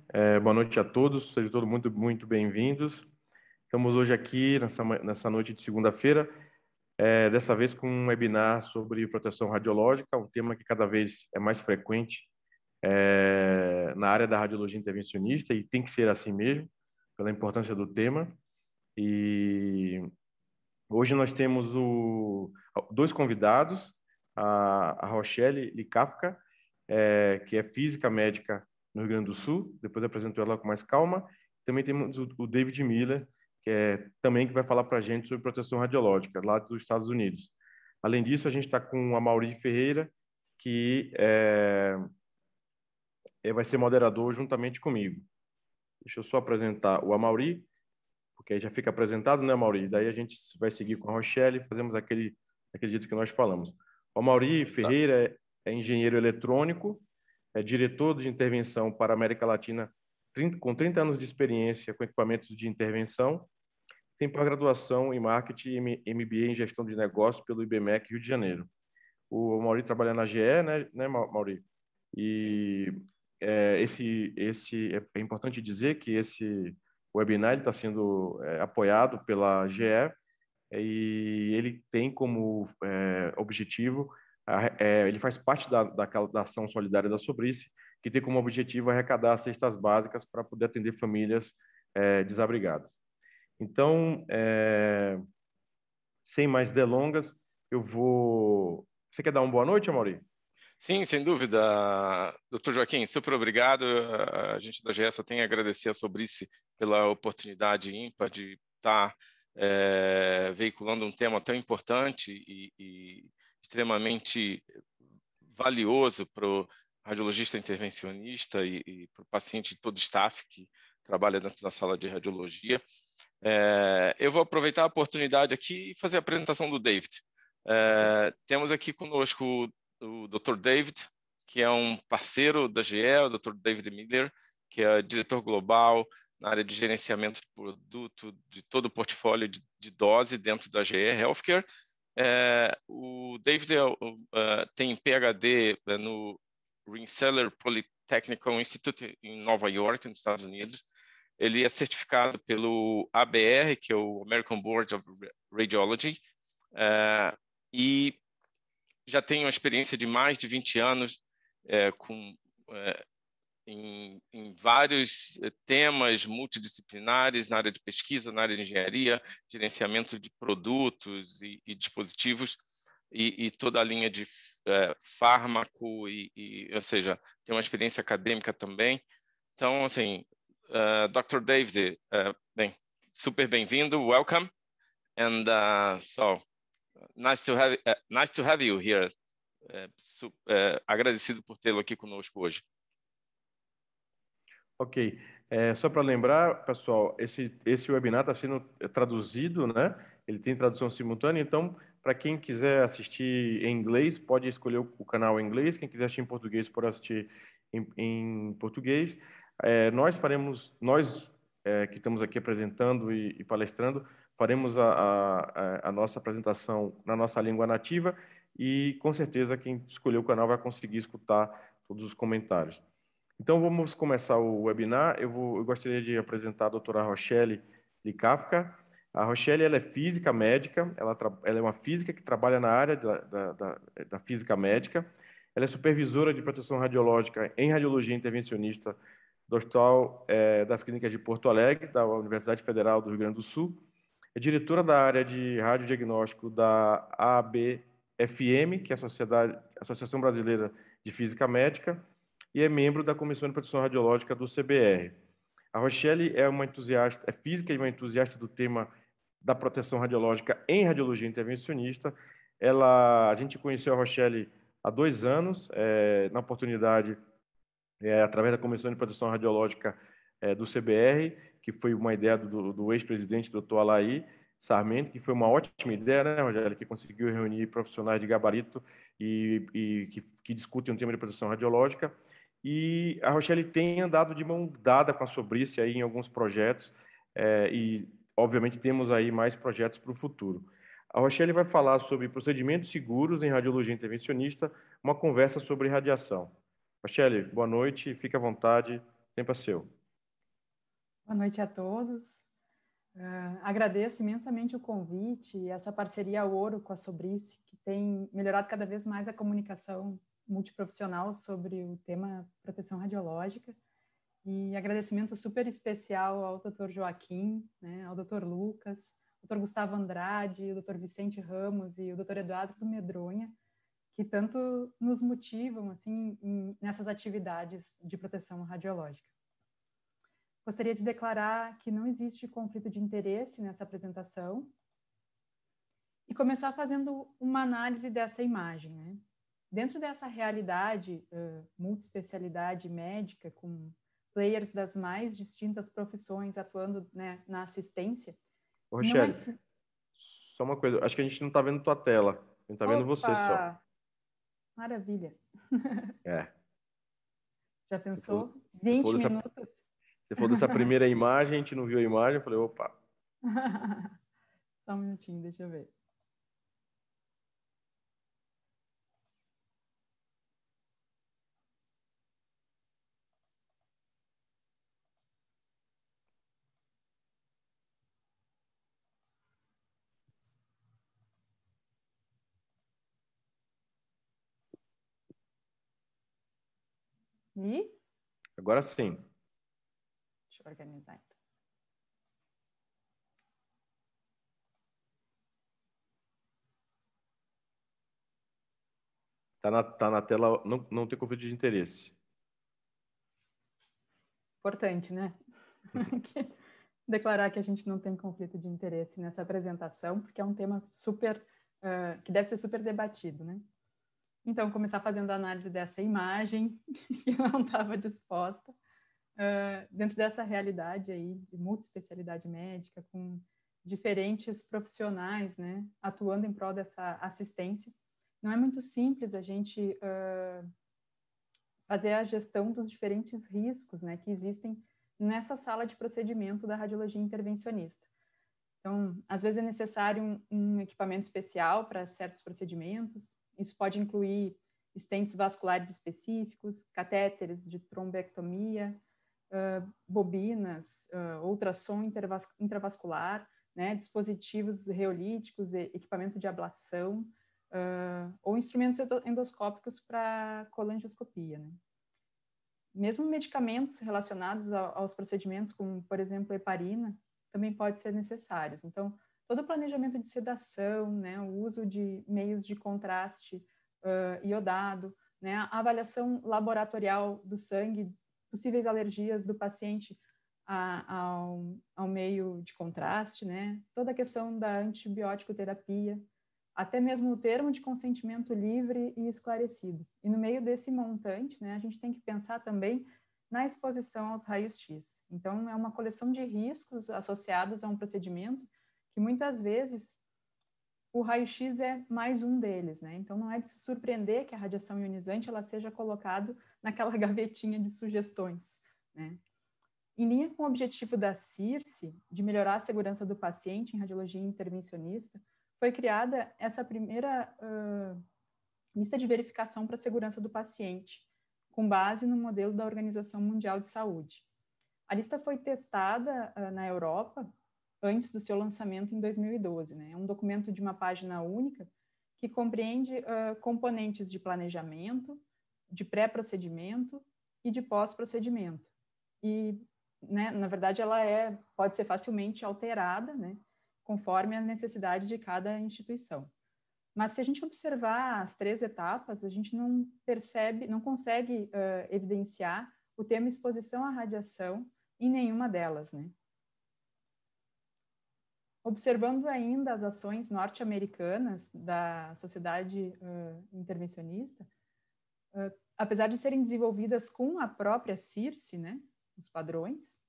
Boa noite a todos, sejam todos muito bem-vindos. Estamos hoje aqui, nessa noite de segunda-feira, dessa vez com um webinar sobre proteção radiológica, um tema que cada vez é mais frequente na área da radiologia intervencionista, e tem que ser assim mesmo, pela importância do tema. E hoje nós temos dois convidados, a Rochelle Likavka, que é física médica no Rio Grande do Sul. Depois eu apresento ela com mais calma. Também temos o David Miller, que vai falar para a gente sobre proteção radiológica, lá dos Estados Unidos. Além disso, a gente está com a Mauri Ferreira, que vai ser moderador juntamente comigo. Deixa eu só apresentar o Amaury, porque aí já fica apresentado, né, Amaury? Daí a gente vai seguir com a Rochelle, fazemos aquele jeito que nós falamos. O Amaury Exato. Ferreira é engenheiro eletrônico, é diretor de intervenção para a América Latina, com 30 anos de experiência com equipamentos de intervenção, tem pós-graduação em marketing e MBA em gestão de negócios pelo IBMEC Rio de Janeiro. O Mauri trabalha na GE, né, Mauri? Sim. E é importante dizer que esse webinar está sendo apoiado pela GE, e ele tem como objetivo, ele faz parte da ação solidária da Sobrice, que tem como objetivo arrecadar cestas básicas para poder atender famílias desabrigadas. Então, sem mais delongas, eu vou... Você quer dar uma boa noite, Amaury? Sim, sem dúvida. Doutor Joaquim, super obrigado. A gente da GE só tem a agradecer a Sobrice pela oportunidade ímpar de estar veiculando um tema tão importante e extremamente valioso para o radiologista intervencionista e para o paciente e todo o staff que trabalha dentro da sala de radiologia. Eu vou aproveitar a oportunidade aqui e fazer a apresentação do David. Temos aqui conosco o Dr. David, que é um parceiro da GE, o Dr. David Miller, que é diretor global na área de gerenciamento de produto de todo o portfólio de dose dentro da GE Healthcare. O David tem PhD no Rensselaer Polytechnical Institute em Nova York, nos Estados Unidos. Ele é certificado pelo ABR, que é o American Board of Radiology, e já tem uma experiência de mais de 20 anos em vários temas multidisciplinares na área de pesquisa, na área de engenharia, gerenciamento de produtos e dispositivos, e toda a linha de fármaco, ou seja, tem uma experiência acadêmica também. Então, assim, Dr. David, bem, super bem-vindo, welcome, and so nice to have you here. Agradecido por tê-lo aqui conosco hoje. Ok. Só para lembrar, pessoal, esse webinar está sendo traduzido, né? Ele tem tradução simultânea, então, para quem quiser assistir em inglês, pode escolher o canal em inglês. Quem quiser assistir em português, pode assistir em português. Nós que estamos aqui apresentando e palestrando, faremos a nossa apresentação na nossa língua nativa, e, com certeza, quem escolher o canal vai conseguir escutar todos os comentários. Então, vamos começar o webinar. Eu gostaria de apresentar a doutora Rochelle Likavka. A Rochelle, ela é física médica, ela é uma física que trabalha na área da física médica. Ela é supervisora de proteção radiológica em radiologia intervencionista do Hospital das Clínicas de Porto Alegre, da Universidade Federal do Rio Grande do Sul. É diretora da área de radiodiagnóstico da ABFM, que é a Associação Brasileira de Física Médica, e é membro da Comissão de Proteção Radiológica do CBR. A Rochelle é física e uma entusiasta do tema da proteção radiológica em radiologia intervencionista. A gente conheceu a Rochelle há 2 anos, na oportunidade, através da Comissão de Proteção Radiológica do CBR, que foi uma ideia do ex-presidente, Dr. Alaí Sarmento, que foi uma ótima ideia, né, Rogério, que conseguiu reunir profissionais de gabarito que discutem o tema de proteção radiológica. E a Rochelle tem andado de mão dada com a Sobrice aí em alguns projetos, e, obviamente, temos aí mais projetos para o futuro. A Rochelle vai falar sobre procedimentos seguros em radiologia intervencionista, uma conversa sobre radiação. Rochelle, boa noite, fique à vontade, o tempo é seu. Boa noite a todos. Agradeço imensamente o convite e essa parceria ouro com a Sobrice, que tem melhorado cada vez mais a comunicação multiprofissional sobre o tema proteção radiológica. E agradecimento super especial ao Dr. Joaquim, né, ao Dr. Lucas, Dr. Gustavo Andrade, o Dr. Vicente Ramos e o Dr. Eduardo Medronha, que tanto nos motivam assim nessas atividades de proteção radiológica. Gostaria de declarar que não existe conflito de interesse nessa apresentação e começar fazendo uma análise dessa imagem, né? Dentro dessa realidade, multiespecialidade médica, com players das mais distintas profissões atuando, né, na assistência. Ô, Rochelle, só uma coisa, acho que a gente não está vendo tua tela, a gente está vendo você só. Maravilha. É. Já pensou? 20 minutos? Se for dessa primeira imagem, a gente não viu a imagem, eu falei, opa. Só um minutinho, deixa eu ver. E? Agora sim. Deixa eu organizar então. Tá na tela, não tem conflito de interesse. Importante, né? Declarar que a gente não tem conflito de interesse nessa apresentação, porque é um tema super, que deve ser super debatido, né? Então, começar fazendo a análise dessa imagem, que não estava disposta, dentro dessa realidade aí de multiespecialidade médica, com diferentes profissionais, né, atuando em prol dessa assistência. Não é muito simples a gente fazer a gestão dos diferentes riscos, né, que existem nessa sala de procedimento da radiologia intervencionista. Então, às vezes é necessário um equipamento especial para certos procedimentos. Isso pode incluir estentes vasculares específicos, catéteres de trombectomia, bobinas, ultrassom intravascular, né, dispositivos reolíticos, equipamento de ablação, ou instrumentos endoscópicos para colangioscopia, né. Mesmo medicamentos relacionados aos procedimentos, como, por exemplo, heparina, também pode ser necessários. Então, todo o planejamento de sedação, né, o uso de meios de contraste iodado, né, a avaliação laboratorial do sangue, possíveis alergias do paciente ao meio de contraste, né, toda a questão da antibiótico terapia, até mesmo o termo de consentimento livre e esclarecido. E no meio desse montante, né, a gente tem que pensar também na exposição aos raios-x. Então, é uma coleção de riscos associados a um procedimento que muitas vezes o raio-x é mais um deles, né? Então, não é de se surpreender que a radiação ionizante ela seja colocada naquela gavetinha de sugestões, né? Em linha com o objetivo da CIRSE, de melhorar a segurança do paciente em radiologia intervencionista, foi criada essa primeira lista de verificação para a segurança do paciente, com base no modelo da Organização Mundial de Saúde. A lista foi testada na Europa antes do seu lançamento em 2012. Né? É um documento de uma página única que compreende componentes de planejamento, de pré-procedimento e de pós-procedimento. E, né, na verdade, ela pode ser facilmente alterada, né, conforme a necessidade de cada instituição. Mas se a gente observar as 3 etapas, a gente não percebe, não consegue evidenciar o termo exposição à radiação em nenhuma delas, né? Observando ainda as ações norte-americanas da sociedade intervencionista, apesar de serem desenvolvidas com a própria CIRSE, né, os padrões,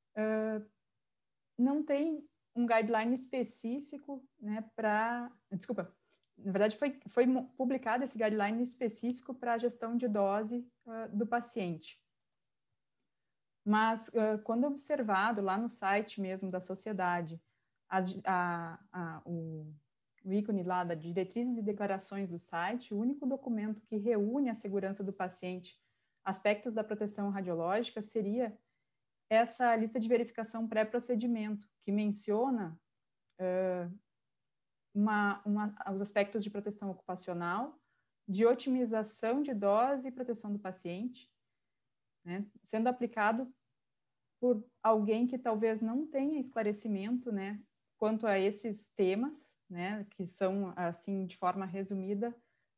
não tem um guideline específico, né, na verdade foi publicado esse guideline específico para a gestão de dose do paciente. Mas quando observado lá no site mesmo da sociedade, o ícone lá da diretrizes e declarações do site, o único documento que reúne a segurança do paciente, aspectos da proteção radiológica, seria essa lista de verificação pré-procedimento, que menciona os aspectos de proteção ocupacional, de otimização de dose e proteção do paciente, né, sendo aplicado por alguém que talvez não tenha esclarecimento, né, quanto a esses temas, né, que são, assim, de forma resumida,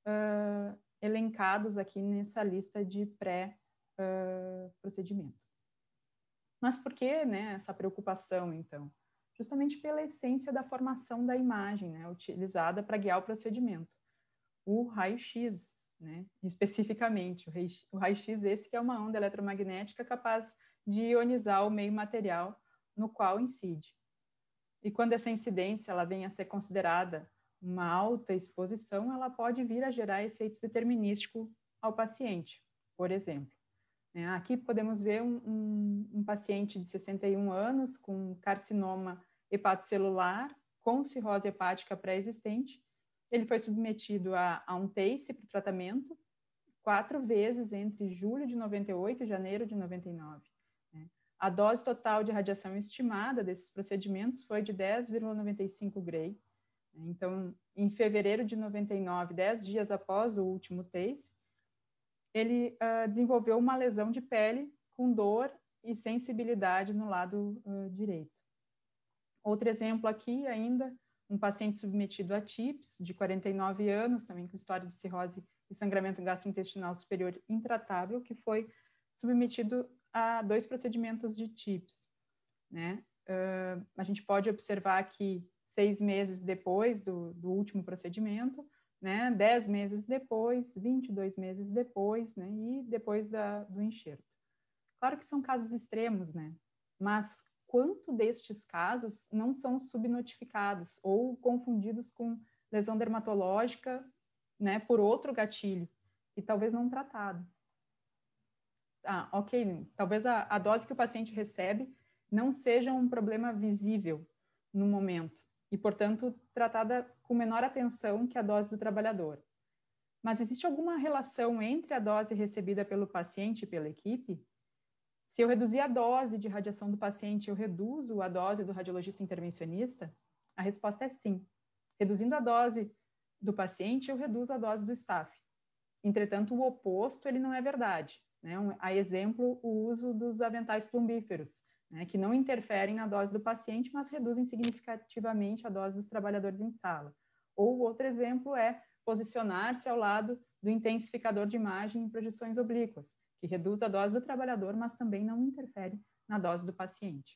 elencados aqui nessa lista de pré-procedimento. Mas por que, né, essa preocupação, então? Justamente pela essência da formação da imagem, né, utilizada para guiar o procedimento. O raio-x, né, especificamente, o raio-x esse que é uma onda eletromagnética capaz de ionizar o meio material no qual incide. E quando essa incidência ela vem a ser considerada uma alta exposição, ela pode vir a gerar efeitos determinísticos ao paciente, por exemplo. Aqui podemos ver um paciente de 61 anos com carcinoma hepatocelular, com cirrose hepática pré-existente. Ele foi submetido a um TACE para o tratamento 4 vezes entre julho de 98 e janeiro de 99. A dose total de radiação estimada desses procedimentos foi de 10,95 Gray. Então, em fevereiro de 99, 10 dias após o último TACE, ele desenvolveu uma lesão de pele com dor e sensibilidade no lado direito. Outro exemplo aqui ainda, um paciente submetido a TIPS, de 49 anos, também com história de cirrose e sangramento gastrointestinal superior intratável, que foi submetido a 2 procedimentos de TIPS. Né? A gente pode observar que 6 meses depois do último procedimento, né, 10 meses depois, 22 meses depois, né, e depois do enxerto. Claro que são casos extremos, né, mas quanto destes casos não são subnotificados ou confundidos com lesão dermatológica, né, por outro gatilho, e talvez não tratado. Ok, talvez a dose que o paciente recebe não seja um problema visível no momento, e, portanto, tratada com menor atenção que a dose do trabalhador. Mas existe alguma relação entre a dose recebida pelo paciente e pela equipe? Se eu reduzir a dose de radiação do paciente, eu reduzo a dose do radiologista intervencionista? A resposta é sim. Reduzindo a dose do paciente, eu reduzo a dose do staff. Entretanto, o oposto ele não é verdade. Né? A exemplo, o uso dos aventais plumbíferos, né, que não interferem na dose do paciente, mas reduzem significativamente a dose dos trabalhadores em sala. Ou outro exemplo é posicionar-se ao lado do intensificador de imagem em projeções oblíquas, que reduz a dose do trabalhador, mas também não interfere na dose do paciente.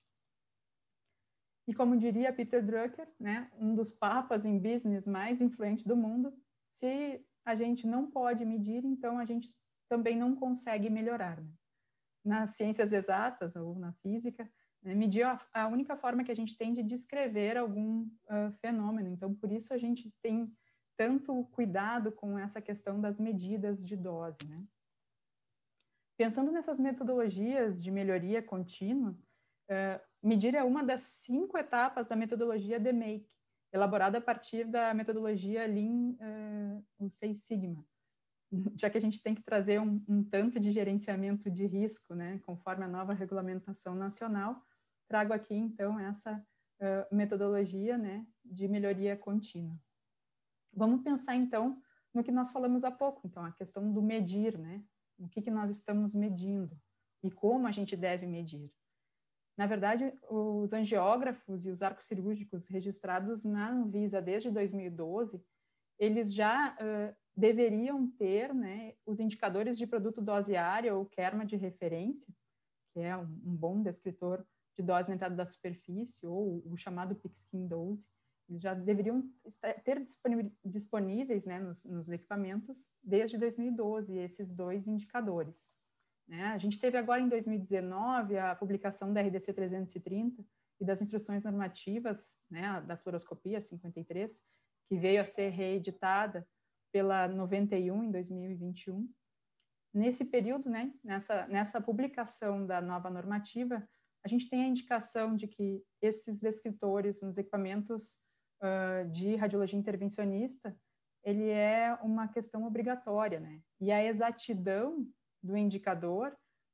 E como diria Peter Drucker, né, um dos papas em business mais influentes do mundo, se a gente não pode medir, então a gente também não consegue melhorar. Né? Nas ciências exatas ou na física, né, medir a única forma que a gente tem de descrever algum fenômeno. Então, por isso a gente tem tanto cuidado com essa questão das medidas de dose. Né? Pensando nessas metodologias de melhoria contínua, medir é uma das 5 etapas da metodologia DMAIC, elaborada a partir da metodologia Lean, o 6 Sigma. Já que a gente tem que trazer um tanto de gerenciamento de risco, né, conforme a nova regulamentação nacional, trago aqui, então, essa metodologia, né, de melhoria contínua. Vamos pensar, então, no que nós falamos há pouco, então, a questão do medir, né, o que nós estamos medindo e como a gente deve medir. Na verdade, os angiógrafos e os arcos cirúrgicos registrados na Anvisa desde 2012, eles já deveriam ter, né, os indicadores de produto dose área ou KERMA de referência, que é um bom descritor de dose na entrada da superfície, ou o chamado Pigskin Dose, eles já deveriam ter disponíveis, né, nos equipamentos desde 2012, esses 2 indicadores. Né? A gente teve agora em 2019 a publicação da RDC 330 e das instruções normativas, né, da fluoroscopia 53, que veio a ser reeditada pela 91 em 2021. Nesse período, né, nessa publicação da nova normativa, a gente tem a indicação de que esses descritores nos equipamentos de radiologia intervencionista, ele é uma questão obrigatória, né? E a exatidão do indicador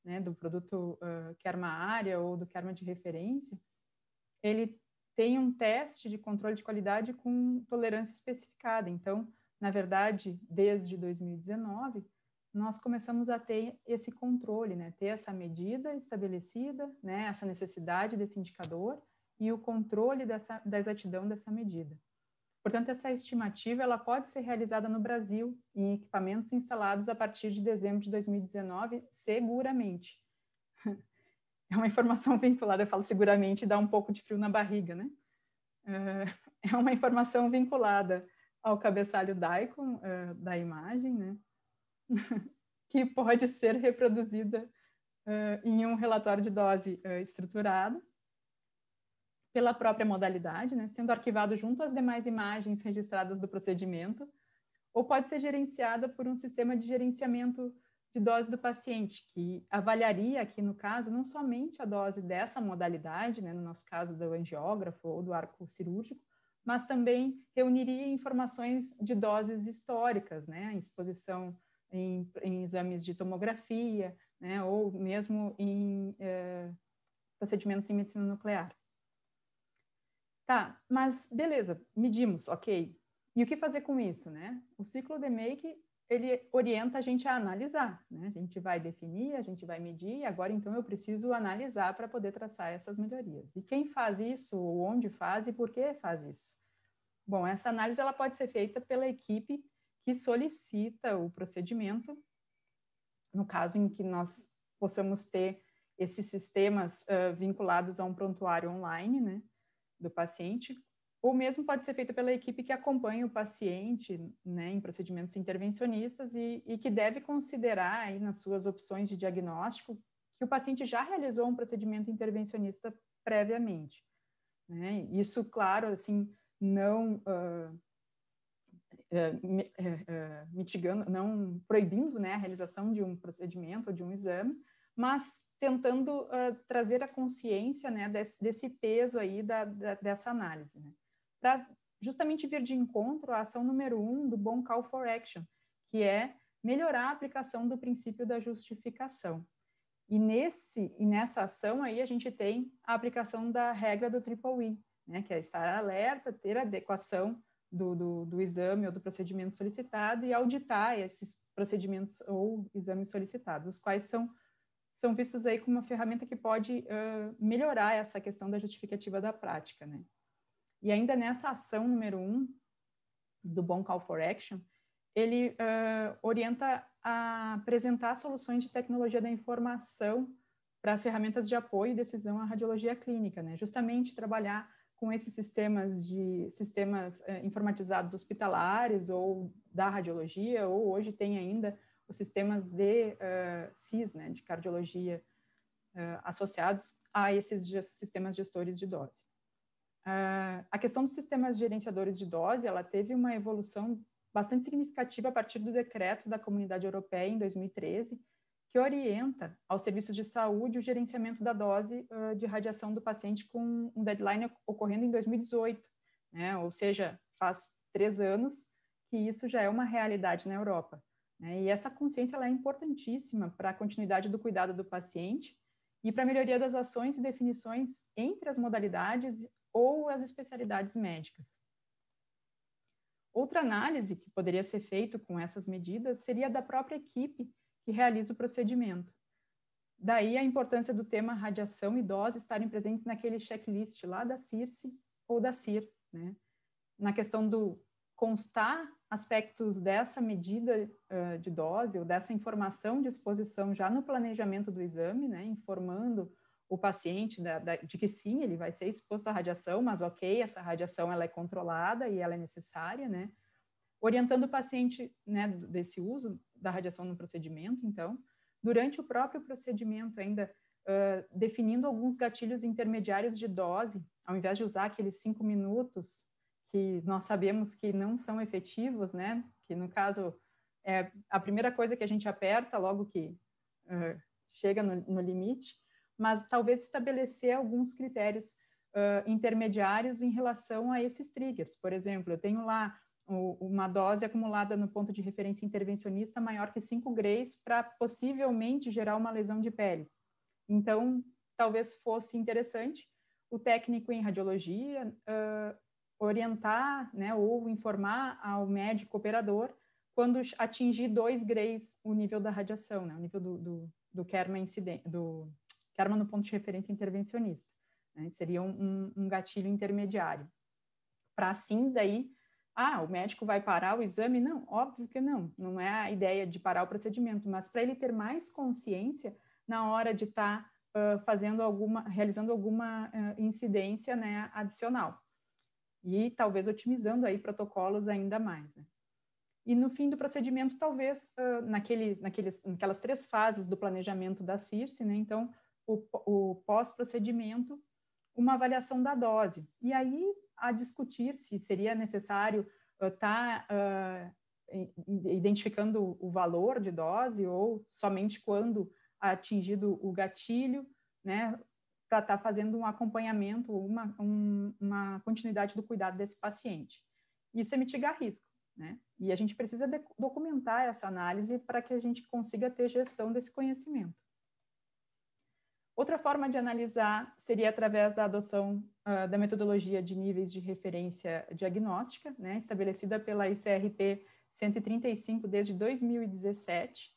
né, do produto Kerma área ou do Kerma de referência, ele tem um teste de controle de qualidade com tolerância especificada. Então, na verdade, desde 2019, nós começamos a ter esse controle, né, ter essa medida estabelecida, né, essa necessidade desse indicador e o controle da exatidão dessa medida. Portanto, essa estimativa ela pode ser realizada no Brasil em equipamentos instalados a partir de dezembro de 2019, seguramente. É uma informação vinculada, eu falo seguramente, dá um pouco de frio na barriga, né? É uma informação vinculada ao cabeçalho DICOM da imagem, né? Que pode ser reproduzida em um relatório de dose estruturado pela própria modalidade, né, sendo arquivado junto às demais imagens registradas do procedimento, ou pode ser gerenciada por um sistema de gerenciamento de dose do paciente, que avaliaria aqui no caso não somente a dose dessa modalidade, né, no nosso caso do angiógrafo ou do arco cirúrgico, mas também reuniria informações de doses históricas, né, em exposição em exames de tomografia, né, ou mesmo em procedimentos em medicina nuclear. Tá, mas beleza, medimos, ok. E o que fazer com isso, né? O ciclo DMAIC, ele orienta a gente a analisar, né? A gente vai definir, a gente vai medir, e agora então eu preciso analisar para poder traçar essas melhorias. E quem faz isso, onde faz e por que faz isso? Bom, essa análise ela pode ser feita pela equipe que solicita o procedimento, no caso em que nós possamos ter esses sistemas vinculados a um prontuário online, né, do paciente, ou mesmo pode ser feita pela equipe que acompanha o paciente, né, em procedimentos intervencionistas e que deve considerar aí nas suas opções de diagnóstico que o paciente já realizou um procedimento intervencionista previamente, né? Isso, claro, assim, não mitigando, não proibindo, né, a realização de um procedimento ou de um exame, mas tentando trazer a consciência, né, desse peso aí dessa análise, né, para justamente vir de encontro à ação número 1 do bom call for action, que é melhorar a aplicação do princípio da justificação. E nessa ação aí a gente tem a aplicação da regra do Triple E, né, que é estar alerta, ter adequação do exame ou do procedimento solicitado e auditar esses procedimentos ou exames solicitados, os quais são vistos aí como uma ferramenta que pode melhorar essa questão da justificativa da prática, né? E ainda nessa ação número 1 do bom call for action, ele orienta a apresentar soluções de tecnologia da informação para ferramentas de apoio e decisão à radiologia clínica, né? Justamente trabalhar com esses sistemas informatizados hospitalares ou da radiologia, ou hoje tem ainda os sistemas de CIS, né, de cardiologia, associados a esses sistemas gestores de dose. A questão dos sistemas gerenciadores de dose, ela teve uma evolução bastante significativa a partir do decreto da Comunidade Europeia em 2013, que orienta aos serviços de saúde o gerenciamento da dose de radiação do paciente com um deadline ocorrendo em 2018, né? Ou seja, faz 3 anos que isso já é uma realidade na Europa, né? E essa consciência ela é importantíssima para a continuidade do cuidado do paciente e para a melhoria das ações e definições entre as modalidades ou as especialidades médicas. Outra análise que poderia ser feita com essas medidas seria da própria equipe que realiza o procedimento. Daí a importância do tema radiação e dose estarem presentes naquele checklist lá da CIRSE ou da CIR, né? Na questão do constar aspectos dessa medida de dose ou dessa informação de exposição já no planejamento do exame, né? Informando o paciente de que sim, ele vai ser exposto à radiação, mas ok, essa radiação ela é controlada e ela é necessária, né? Orientando o paciente, né, desse uso da radiação no procedimento, então, durante o próprio procedimento ainda, definindo alguns gatilhos intermediários de dose, ao invés de usar aqueles 5 minutos que nós sabemos que não são efetivos, né, que no caso é a primeira coisa que a gente aperta logo que chega no limite, mas talvez estabelecer alguns critérios intermediários em relação a esses triggers. Por exemplo, eu tenho lá uma dose acumulada no ponto de referência intervencionista maior que 5 grays para possivelmente gerar uma lesão de pele. Então, talvez fosse interessante o técnico em radiologia orientar, né, ou informar ao médico operador quando atingir 2 grays o nível da radiação, né, o nível do kerma incidente, do kerma no ponto de referência intervencionista. Né, seria um gatilho intermediário. Para assim, daí, o médico vai parar o exame? Não, óbvio que não. Não é a ideia de parar o procedimento, mas para ele ter mais consciência na hora de estar realizando alguma incidência, né, adicional. E talvez otimizando aí protocolos ainda mais, né? E no fim do procedimento, talvez, naquelas 3 fases do planejamento da CIRSE, né? Então, o pós-procedimento, uma avaliação da dose. E aí, a discutir se seria necessário estar identificando o valor de dose ou somente quando atingido o gatilho, né? Para estar fazendo um acompanhamento, uma continuidade do cuidado desse paciente. Isso é mitigar risco, né? E a gente precisa documentar essa análise para que a gente consiga ter gestão desse conhecimento. Outra forma de analisar seria através da adoção da metodologia de níveis de referência diagnóstica, né, estabelecida pela ICRP 135 desde 2017.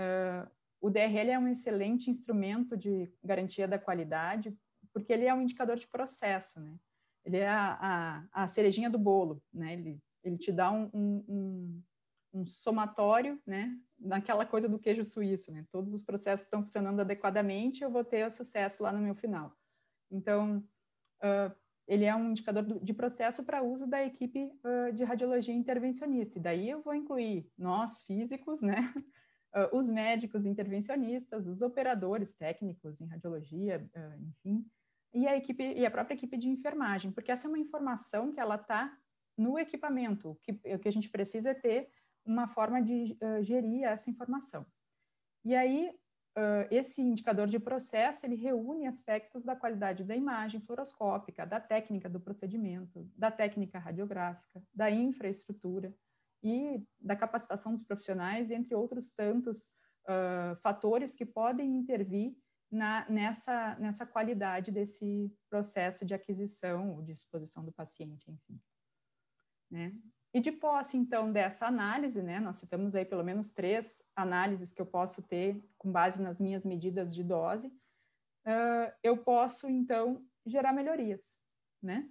O DRL é um excelente instrumento de garantia da qualidade, porque ele é um indicador de processo, né? Ele é a cerejinha do bolo, né? Ele te dá um somatório, né? Naquela coisa do queijo suíço, né? Todos os processos estão funcionando adequadamente, eu vou ter sucesso lá no meu final. Então, ele é um indicador de processo para uso da equipe de radiologia intervencionista. E daí eu vou incluir nós, físicos, né? Os médicos intervencionistas, os operadores técnicos em radiologia, enfim, e a própria equipe de enfermagem, porque essa é uma informação que ela está no equipamento. O que a gente precisa é ter uma forma de gerir essa informação. E aí, esse indicador de processo, ele reúne aspectos da qualidade da imagem fluoroscópica, da técnica do procedimento, da técnica radiográfica, da infraestrutura e da capacitação dos profissionais, entre outros tantos fatores que podem intervir nessa qualidade desse processo de aquisição ou de exposição do paciente, enfim. Né? E de posse, então, dessa análise, né, nós citamos aí pelo menos 3 análises que eu posso ter com base nas minhas medidas de dose, eu posso, então, gerar melhorias, né?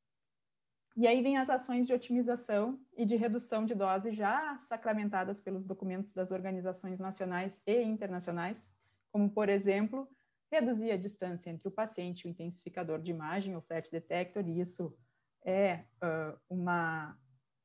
E aí vem as ações de otimização e de redução de dose já sacramentadas pelos documentos das organizações nacionais e internacionais, como, por exemplo, reduzir a distância entre o paciente e o intensificador de imagem, o FLAT detector, e isso é uma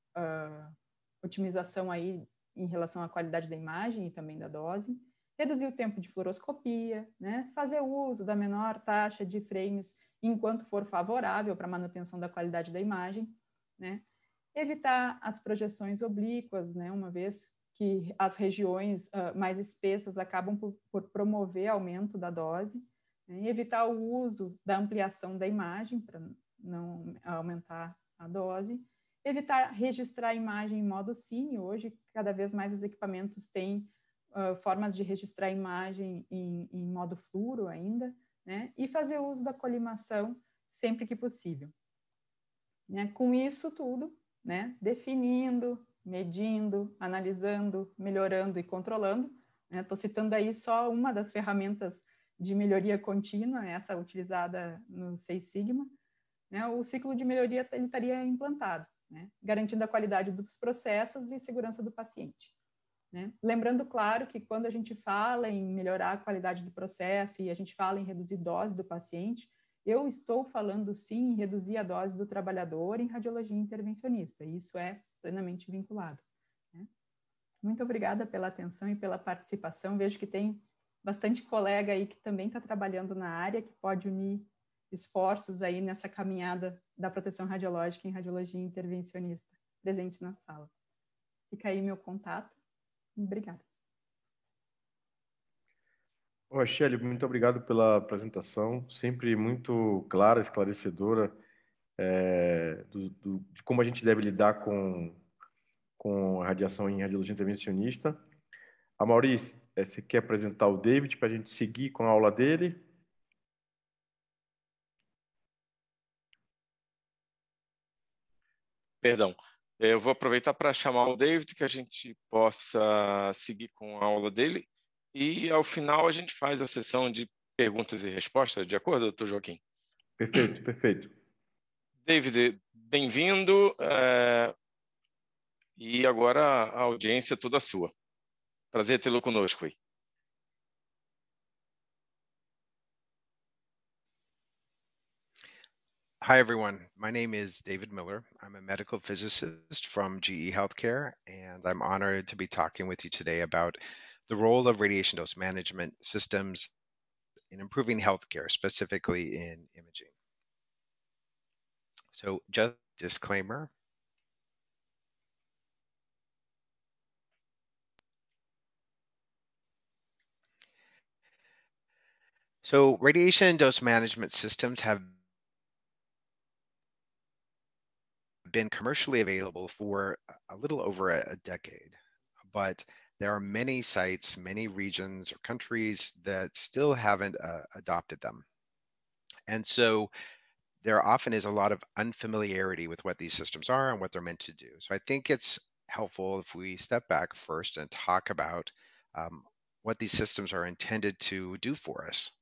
otimização aí em relação à qualidade da imagem e também da dose, reduzir o tempo de fluoroscopia, né? Fazer uso da menor taxa de frames enquanto for favorável para a manutenção da qualidade da imagem, né? Evitar as projeções oblíquas, né? Uma vez que as regiões mais espessas acabam por promover aumento da dose, né? Evitar o uso da ampliação da imagem para não aumentar a dose, evitar registrar a imagem em modo cine. Hoje, cada vez mais os equipamentos têm formas de registrar a imagem em modo fluoro ainda, né? E fazer uso da colimação sempre que possível. Né? Com isso tudo, né? Definindo, medindo, analisando, melhorando e controlando. Estou citando aí só uma das ferramentas de melhoria contínua, essa utilizada no Six Sigma. Né? O ciclo de melhoria ele estaria implantado, né? Garantindo a qualidade dos processos e segurança do paciente. Né? Lembrando, claro, que quando a gente fala em melhorar a qualidade do processo e a gente fala em reduzir dose do paciente, eu estou falando, sim, em reduzir a dose do trabalhador em radiologia intervencionista. E isso é plenamente vinculado. Né? Muito obrigada pela atenção e pela participação. Vejo que tem bastante colega aí que também está trabalhando na área, que pode unir esforços aí nessa caminhada da proteção radiológica em radiologia intervencionista, presente na sala. Fica aí meu contato. Obrigada. Shelly, muito obrigado pela apresentação, sempre muito clara, esclarecedora, de como a gente deve lidar com com a radiação em radiologia intervencionista. A Maurício, você quer apresentar o David para a gente seguir com a aula dele? Perdão. Eu vou aproveitar para chamar o David, que a gente possa seguir com a aula dele. E, ao final, a gente faz a sessão de perguntas e respostas, de acordo, doutor Joaquim? Perfeito, perfeito. David, bem-vindo. E agora a audiência é toda sua. Prazer tê-lo conosco aí. Hi, everyone. My name is David Miller. I'm a medical physicist from GE Healthcare, and I'm honored to be talking with you today about the role of radiation dose management systems in improving healthcare, specifically in imaging. So just disclaimer. So radiation dose management systems have been commercially available for a little over a decade, but there are many sites, many regions or countries that still haven't adopted them. And so there often is a lot of unfamiliarity with what these systems are and what they're meant to do. So I think it's helpful if we step back first and talk about what these systems are intended to do for us.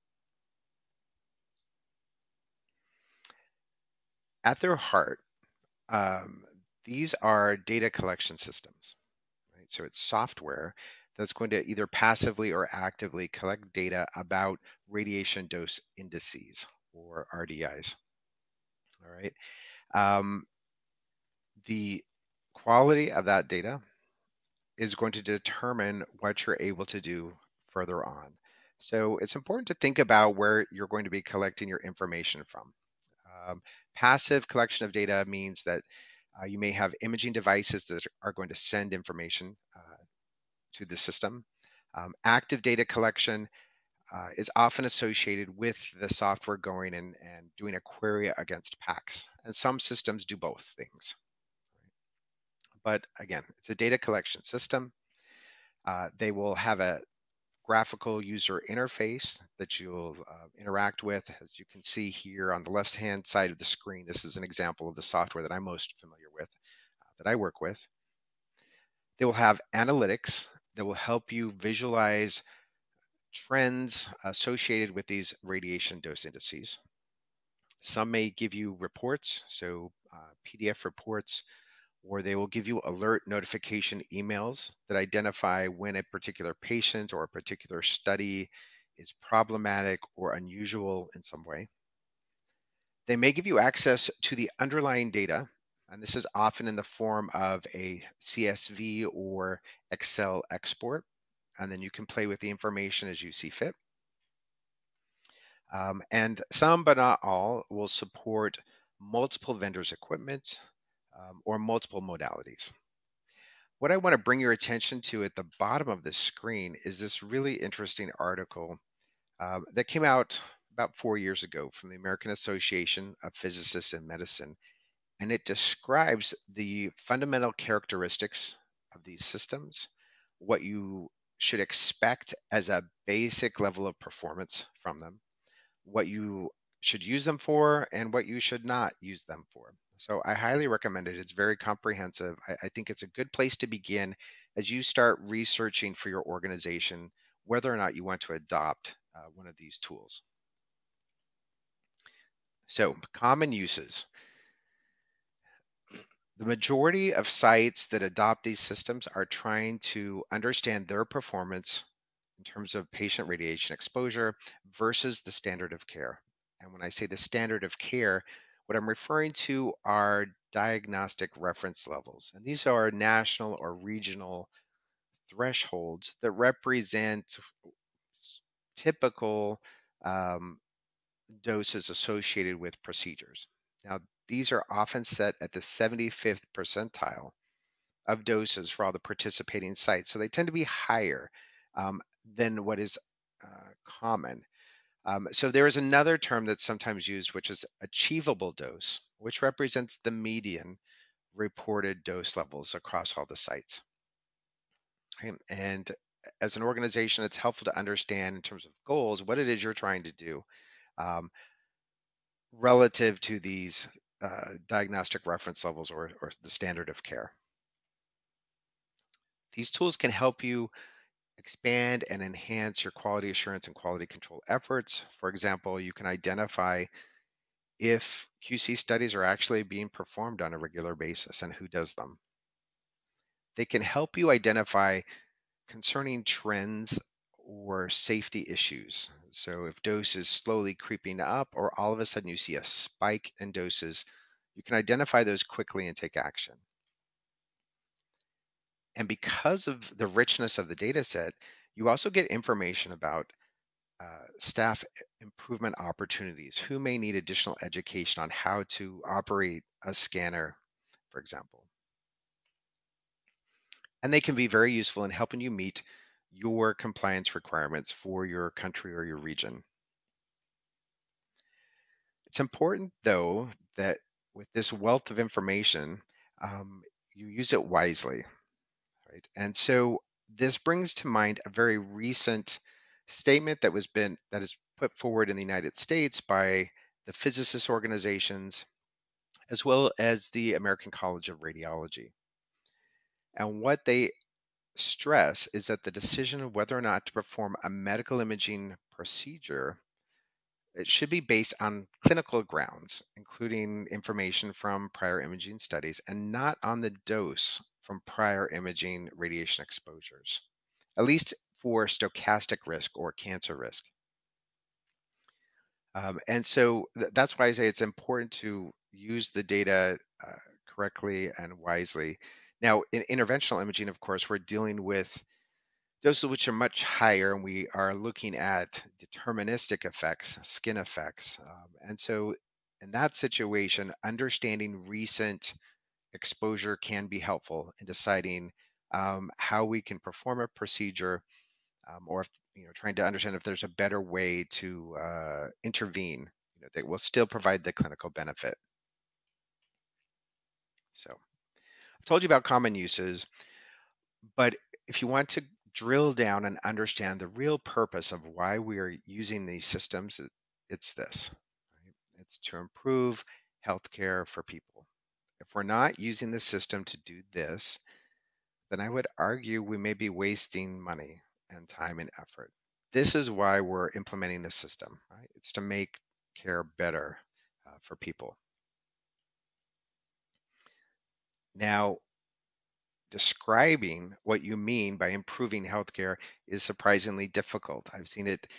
At their heart, these are data collection systems, right? So it's software that's going to either passively or actively collect data about radiation dose indices, or RDIs. All right. The quality of that data is going to determine what you're able to do further on. So it's important to think about where you're going to be collecting your information from. Passive collection of data means that you may have imaging devices that are going to send information to the system. Active data collection is often associated with the software going and doing a query against PACS. And some systems do both things. But again, it's a data collection system. They will have a graphical user interface that you'll interact with. As you can see here on the left-hand side of the screen, this is an example of the software that I'm most familiar with, that I work with. They will have analytics that will help you visualize trends associated with these radiation dose indices. Some may give you reports, so PDF reports, or they will give you alert notification emails that identify when a particular patient or a particular study is problematic or unusual in some way. They may give you access to the underlying data, and this is often in the form of a CSV or Excel export, and then you can play with the information as you see fit. And some, but not all, will support multiple vendors' equipment or multiple modalities. What I want to bring your attention to at the bottom of this screen is this really interesting article that came out about 4 years ago from the American Association of Physicists in Medicine, and it describes the fundamental characteristics of these systems, what you should expect as a basic level of performance from them, what you should use them for, and what you should not use them for. So I highly recommend it. It's very comprehensive. I think it's a good place to begin as you start researching for your organization whether or not you want to adopt one of these tools. So common uses. The majority of sites that adopt these systems are trying to understand their performance in terms of patient radiation exposure versus the standard of care. And when I say the standard of care, what I'm referring to are diagnostic reference levels. And these are national or regional thresholds that represent typical doses associated with procedures. Now, these are often set at the 75th percentile of doses for all the participating sites. So they tend to be higher than what is common. So there is another term that's sometimes used, which is achievable dose, which represents the median reported dose levels across all the sites. Okay? And as an organization, it's helpful to understand in terms of goals what it is you're trying to do um, relative to these diagnostic reference levels or the standard of care. These tools can help you expand and enhance your quality assurance and quality control efforts. For example, you can identify if QC studies are actually being performed on a regular basis and who does them. They can help you identify concerning trends or safety issues. So if dose is slowly creeping up or all of a sudden you see a spike in doses, you can identify those quickly and take action. And because of the richness of the data set, you also get information about staff improvement opportunities, who may need additional education on how to operate a scanner, for example. And they can be very useful in helping you meet your compliance requirements for your country or your region. It's important, though, that with this wealth of information, you use it wisely, right? And so this brings to mind a very recent statement that is put forward in the United States by the physicist organizations, as well as the American College of Radiology. And what they stress is that the decision of whether or not to perform a medical imaging procedure, it should be based on clinical grounds, including information from prior imaging studies, and not on the dose from prior imaging radiation exposures, at least for stochastic risk or cancer risk. And so that's why I say it's important to use the data correctly and wisely. Now, in interventional imaging, of course, we're dealing with doses which are much higher, and we are looking at deterministic effects, skin effects. And so in that situation, understanding recent exposure can be helpful in deciding how we can perform a procedure, or if, trying to understand if there's a better way to intervene, that will still provide the clinical benefit. So I've told you about common uses, but if you want to drill down and understand the real purpose of why we are using these systems, it's this, right? It's to improve healthcare for people. If we're not using the system to do this, then I would argue we may be wasting money and time and effort. This is why we're implementing the system, right? It's to make care better for people. Now, describing what you mean by improving healthcare is surprisingly difficult. I've seen it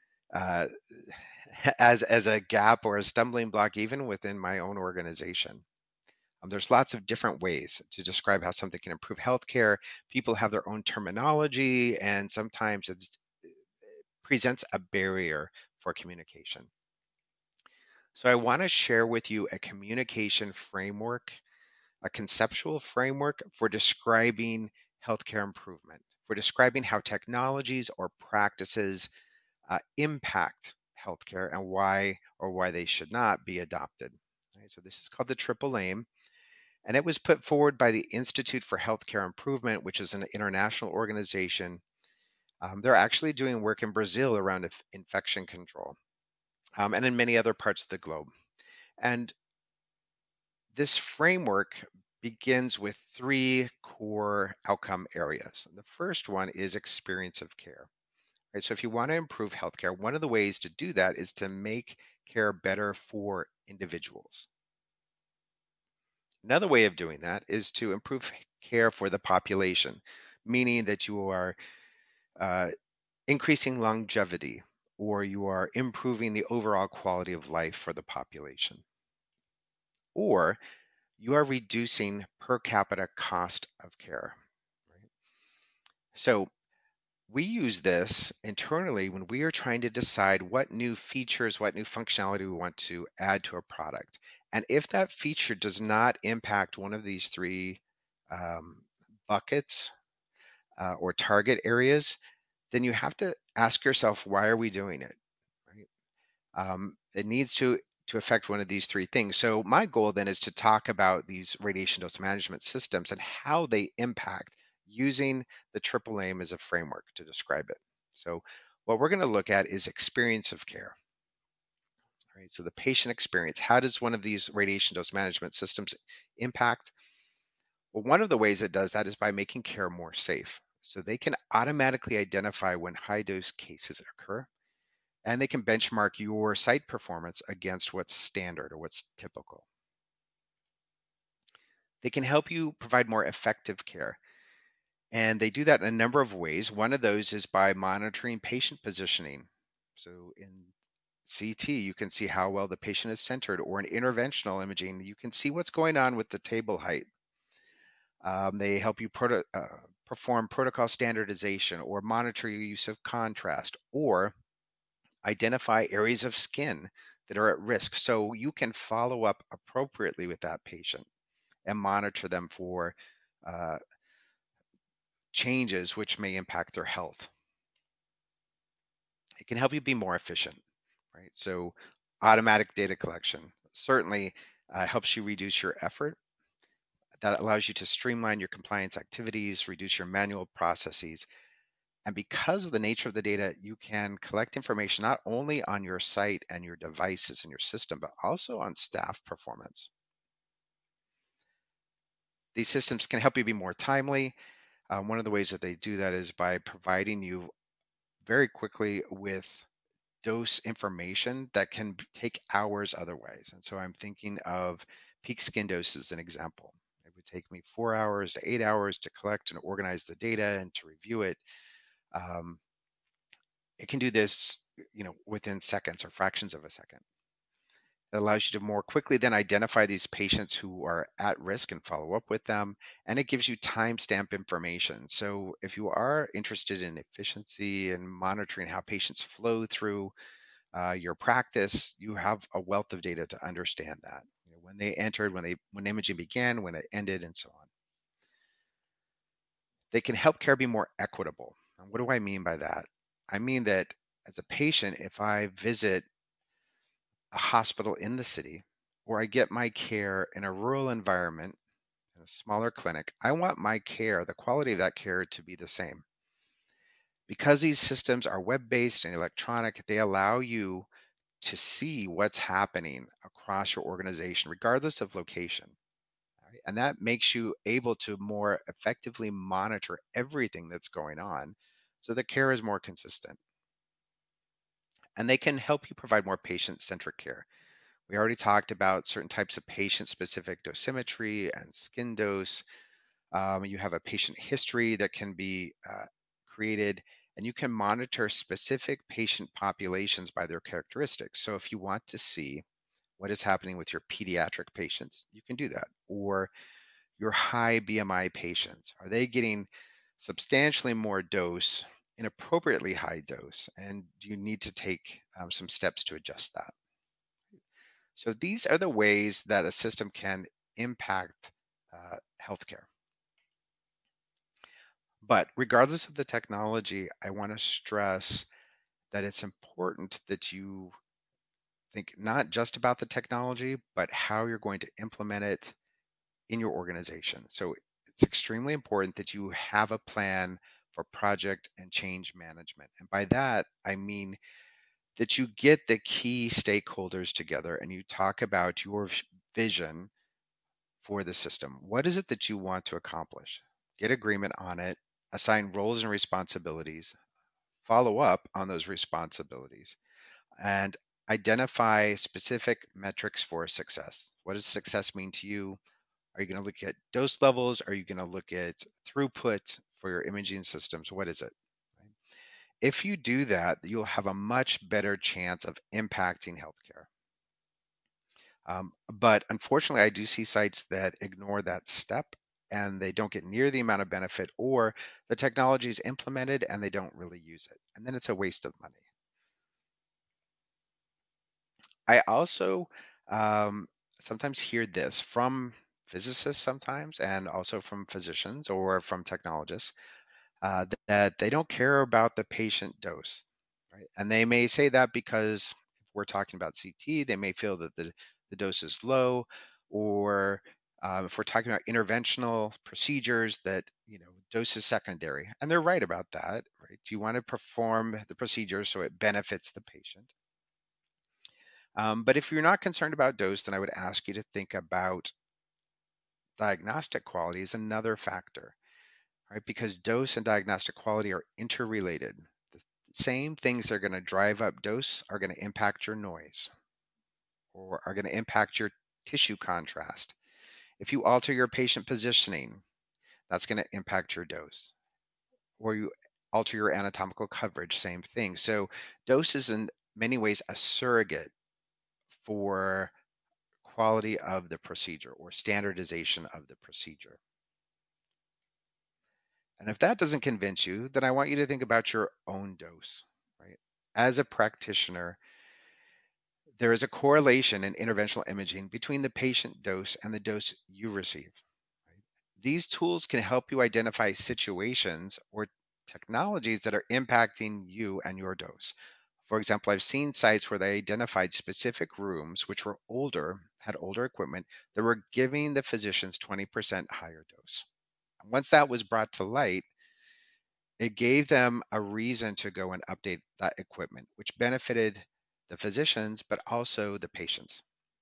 as a gap or a stumbling block even within my own organization. There's lots of different ways to describe how something can improve healthcare. People have their own terminology, and sometimes it presents a barrier for communication. So I want to share with you a communication framework, a conceptual framework for describing healthcare improvement, for describing how technologies or practices impact healthcare and why they should not be adopted. Right, so this is called the Triple Aim, and it was put forward by the Institute for Healthcare Improvement, which is an international organization. They're actually doing work in Brazil around infection control, and in many other parts of the globe. And this framework begins with three core outcome areas. The first one is experience of care. Right? So if you want to improve healthcare, one of the ways to do that is to make care better for individuals. Another way of doing that is to improve care for the population, meaning that you are increasing longevity, or you are improving the overall quality of life for the population, or you are reducing per capita cost of care. Right? So we use this internally when we are trying to decide what new features, what new functionality we want to add to a product. And if that feature does not impact one of these three buckets or target areas, then you have to ask yourself, why are we doing it? Right? It needs to to affect one of these three things. So my goal then is to talk about these radiation dose management systems and how they impact using the triple aim as a framework to describe it. So what we're going to look at is experience of care. All right, so the patient experience, how does one of these radiation dose management systems impact? Well, one of the ways it does that is by making care more safe. So they can automatically identify when high dose cases occur, and they can benchmark your site performance against what's standard or what's typical. They can help you provide more effective care. And they do that in a number of ways. One of those is by monitoring patient positioning. So in CT, you can see how well the patient is centered, or in interventional imaging, you can see what's going on with the table height. They help you perform protocol standardization or monitor your use of contrast, or identify areas of skin that are at risk so you can follow up appropriately with that patient and monitor them for uh, changes which may impact their health. It can help you be more efficient, right? So automatic data collection certainly helps you reduce your effort. That allows you to streamline your compliance activities, reduce your manual processes. And because of the nature of the data, you can collect information not only on your site and your devices and your system, but also on staff performance. These systems can help you be more timely. One of the ways that they do that is by providing you very quickly with dose information that can take hours otherwise. And so I'm thinking of peak skin dose as an example. It would take me 4 hours to 8 hours to collect and organize the data and to review it. It can do this, within seconds or fractions of a second. It allows you to more quickly then identify these patients who are at risk and follow up with them. And it gives you timestamp information. So if you are interested in efficiency and monitoring how patients flow through your practice, you have a wealth of data to understand that. When they entered, when imaging began, when it ended, and so on. They can help care be more equitable. And what do I mean by that? I mean that as a patient, if I visit a hospital in the city, or I get my care in a rural environment, in a smaller clinic, I want my care, the quality of that care, to be the same. Because these systems are web-based and electronic, they allow you to see what's happening across your organization, regardless of location. Right? And that makes you able to more effectively monitor everything that's going on so the care is more consistent. And they can help you provide more patient-centric care. We already talked about certain types of patient-specific dosimetry and skin dose. You have a patient history that can be created, and you can monitor specific patient populations by their characteristics. So if you want to see what is happening with your pediatric patients, you can do that. Or your high BMI patients, are they getting substantially more dose, inappropriately high dose, and do you need to take some steps to adjust that? So these are the ways that a system can impact healthcare. But regardless of the technology, I want to stress that it's important that you think not just about the technology, but how you're going to implement it in your organization. So it's extremely important that you have a plan for project and change management. And by that, I mean that you get the key stakeholders together and you talk about your vision for the system. What is it that you want to accomplish? Get agreement on it, assign roles and responsibilities, follow up on those responsibilities, and identify specific metrics for success. What does success mean to you? Are you going to look at dose levels? Are you going to look at throughput for your imaging systems? What is it? If you do that, you'll have a much better chance of impacting healthcare. But unfortunately, I do see sites that ignore that step and they don't get near the amount of benefit, or the technology is implemented and they don't really use it. And then it's a waste of money. I also sometimes hear this from physicists sometimes, and also from physicians or from technologists, that they don't care about the patient dose, right? And they may say that because we're talking about CT, they may feel that the dose is low, or if we're talking about interventional procedures, that dose is secondary, and they're right about that, right? You want to perform the procedure so it benefits the patient. But if you're not concerned about dose, then I would ask you to think about diagnostic quality is another factor, right? Because dose and diagnostic quality are interrelated. The same things that are going to drive up dose are going to impact your noise, or are going to impact your tissue contrast. If you alter your patient positioning, that's going to impact your dose. Or you alter your anatomical coverage, same thing. So dose is in many ways a surrogate for quality of the procedure or standardization of the procedure. And if that doesn't convince you, then I want you to think about your own dose, right? As a practitioner, there is a correlation in interventional imaging between the patient dose and the dose you receive. Right? These tools can help you identify situations or technologies that are impacting you and your dose. For example, I've seen sites where they identified specific rooms which were older, had older equipment, that were giving the physicians 20% higher dose. Once that was brought to light, it gave them a reason to go and update that equipment, which benefited the physicians, but also the patients.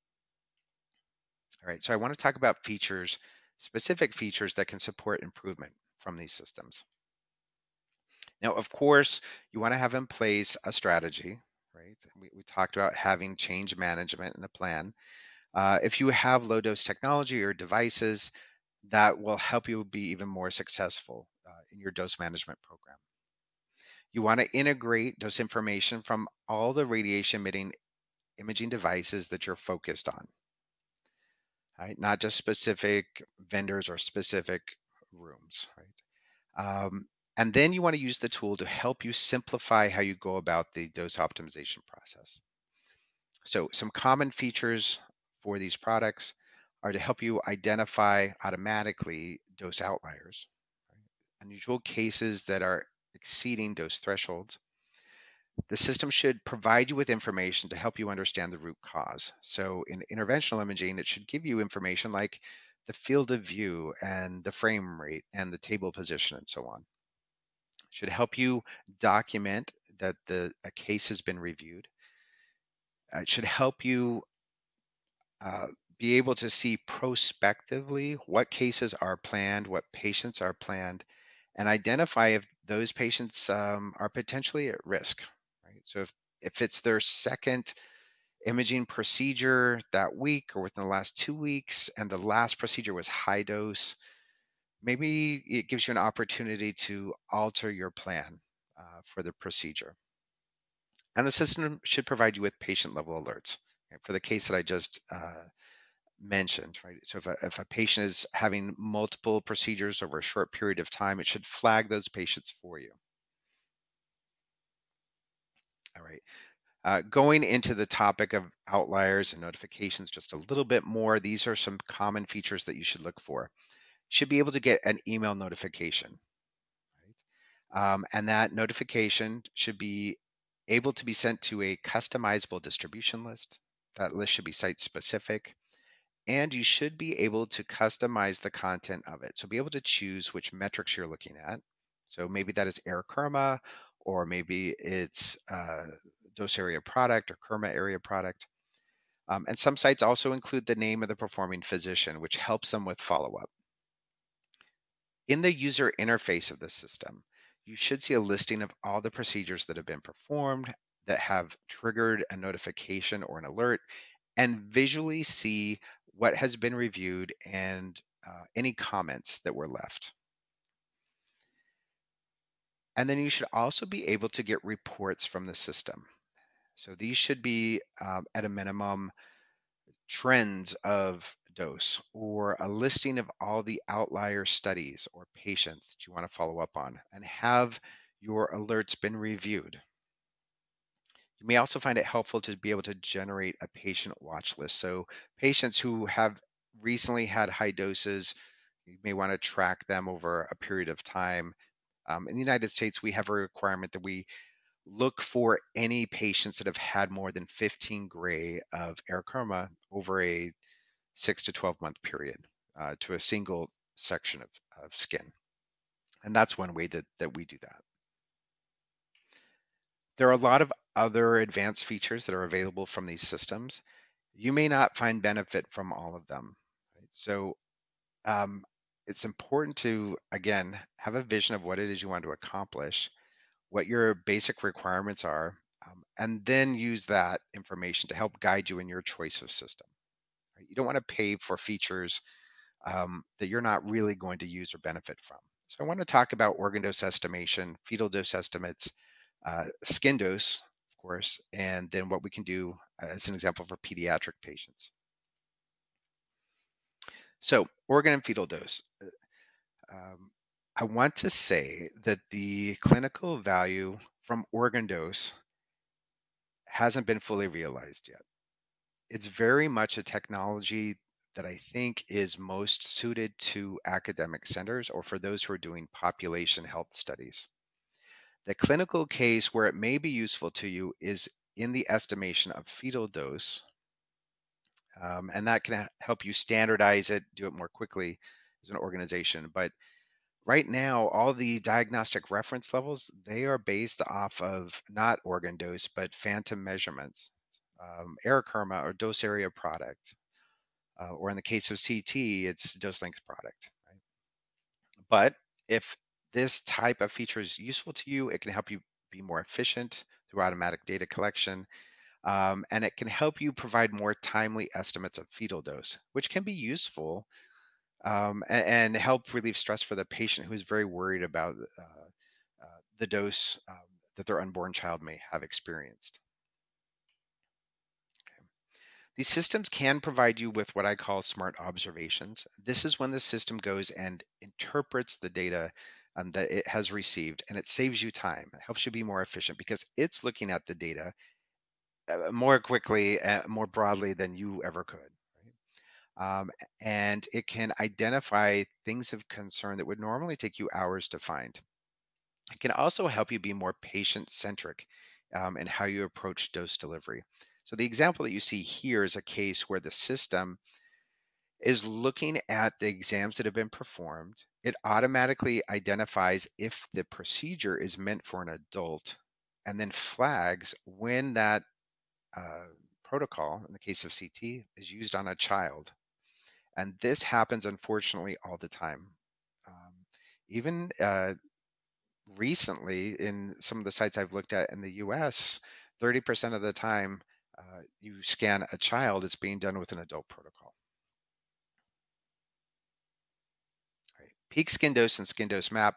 All right, so I want to talk about features, specific features that can support improvement from these systems. Now, of course, you want to have in place a strategy, right? We talked about having change management and a plan. If you have low dose technology or devices, that will help you be even more successful in your dose management program. You want to integrate dose information from all the radiation emitting imaging devices that you're focused on, right? Not just specific vendors or specific rooms, right? And then you want to use the tool to help you simplify how you go about the dose optimization process. So some common features for these products are to help you identify automatically dose outliers, right? Unusual cases that are exceeding dose thresholds. The system should provide you with information to help you understand the root cause. So in interventional imaging, it should give you information like the field of view and the frame rate and the table position and so on. It should help you document that a case has been reviewed. It should help you be able to see prospectively what cases are planned, what patients are planned, and identify if those patients are potentially at risk. Right? So if it's their second imaging procedure that week or within the last 2 weeks, and the last procedure was high dose, maybe it gives you an opportunity to alter your plan for the procedure. And the system should provide you with patient level alerts. Right? For the case that I just mentioned, right? So if a patient is having multiple procedures over a short period of time, it should flag those patients for you. All right. Going into the topic of outliers and notifications just a little bit more, these are some common features that you should look for. You should be able to get an email notification, right? And that notification should be able to be sent to a customizable distribution list. That list should be site specific. And you should be able to customize the content of it. So be able to choose which metrics you're looking at. So maybe that is air kerma, or maybe it's dose area product or kerma area product. And some sites also include the name of the performing physician, which helps them with follow-up. In the user interface of the system, you should see a listing of all the procedures that have been performed that have triggered a notification or an alert, and visually see what has been reviewed and any comments that were left. And then you should also be able to get reports from the system. So these should be at a minimum trends of dose, or a listing of all the outlier studies or patients that you want to follow up on, and have your alerts been reviewed. You may also find it helpful to be able to generate a patient watch list. So patients who have recently had high doses, you may want to track them over a period of time. In the United States, we have a requirement that we look for any patients that have had more than 15 gray of erythema over a 6 to 12-month period to a single section of skin. And that's one way that we do that. There are a lot of other advanced features that are available from these systems. You may not find benefit from all of them. Right? So it's important to, again, have a vision of what it is you want to accomplish, what your basic requirements are, and then use that information to help guide you in your choice of system. Right? You don't want to pay for features that you're not really going to use or benefit from. So I want to talk about organ dose estimation, fetal dose estimates, skin dose, of course, and then what we can do as an example for pediatric patients. So organ and fetal dose. I want to say that the clinical value from organ dose hasn't been fully realized yet. It's very much a technology that I think is most suited to academic centers or for those who are doing population health studies. The clinical case where it may be useful to you is in the estimation of fetal dose, and that can help you standardize it, do it more quickly as an organization. But right now, all the diagnostic reference levels, they are based off of not organ dose, but phantom measurements, erythema or dose area product, or in the case of CT, it's dose length product. Right? But if this type of feature is useful to you, it can help you be more efficient through automatic data collection, and it can help you provide more timely estimates of fetal dose, which can be useful and help relieve stress for the patient who is very worried about the dose that their unborn child may have experienced. Okay. These systems can provide you with what I call smart observations. This is when the system goes and interprets the data that it has received, and it saves you time. It helps you be more efficient because it's looking at the data more quickly, more broadly than you ever could. And it can identify things of concern that would normally take you hours to find. It can also help you be more patient-centric in how you approach dose delivery. So the example that you see here is a case where the system is looking at the exams that have been performed. It automatically identifies if the procedure is meant for an adult and then flags when that protocol, in the case of CT, is used on a child. And this happens, unfortunately, all the time. Even recently, in some of the sites I've looked at in the US, 30% of the time you scan a child, it's being done with an adult protocol. Right. Peak skin dose and skin dose map.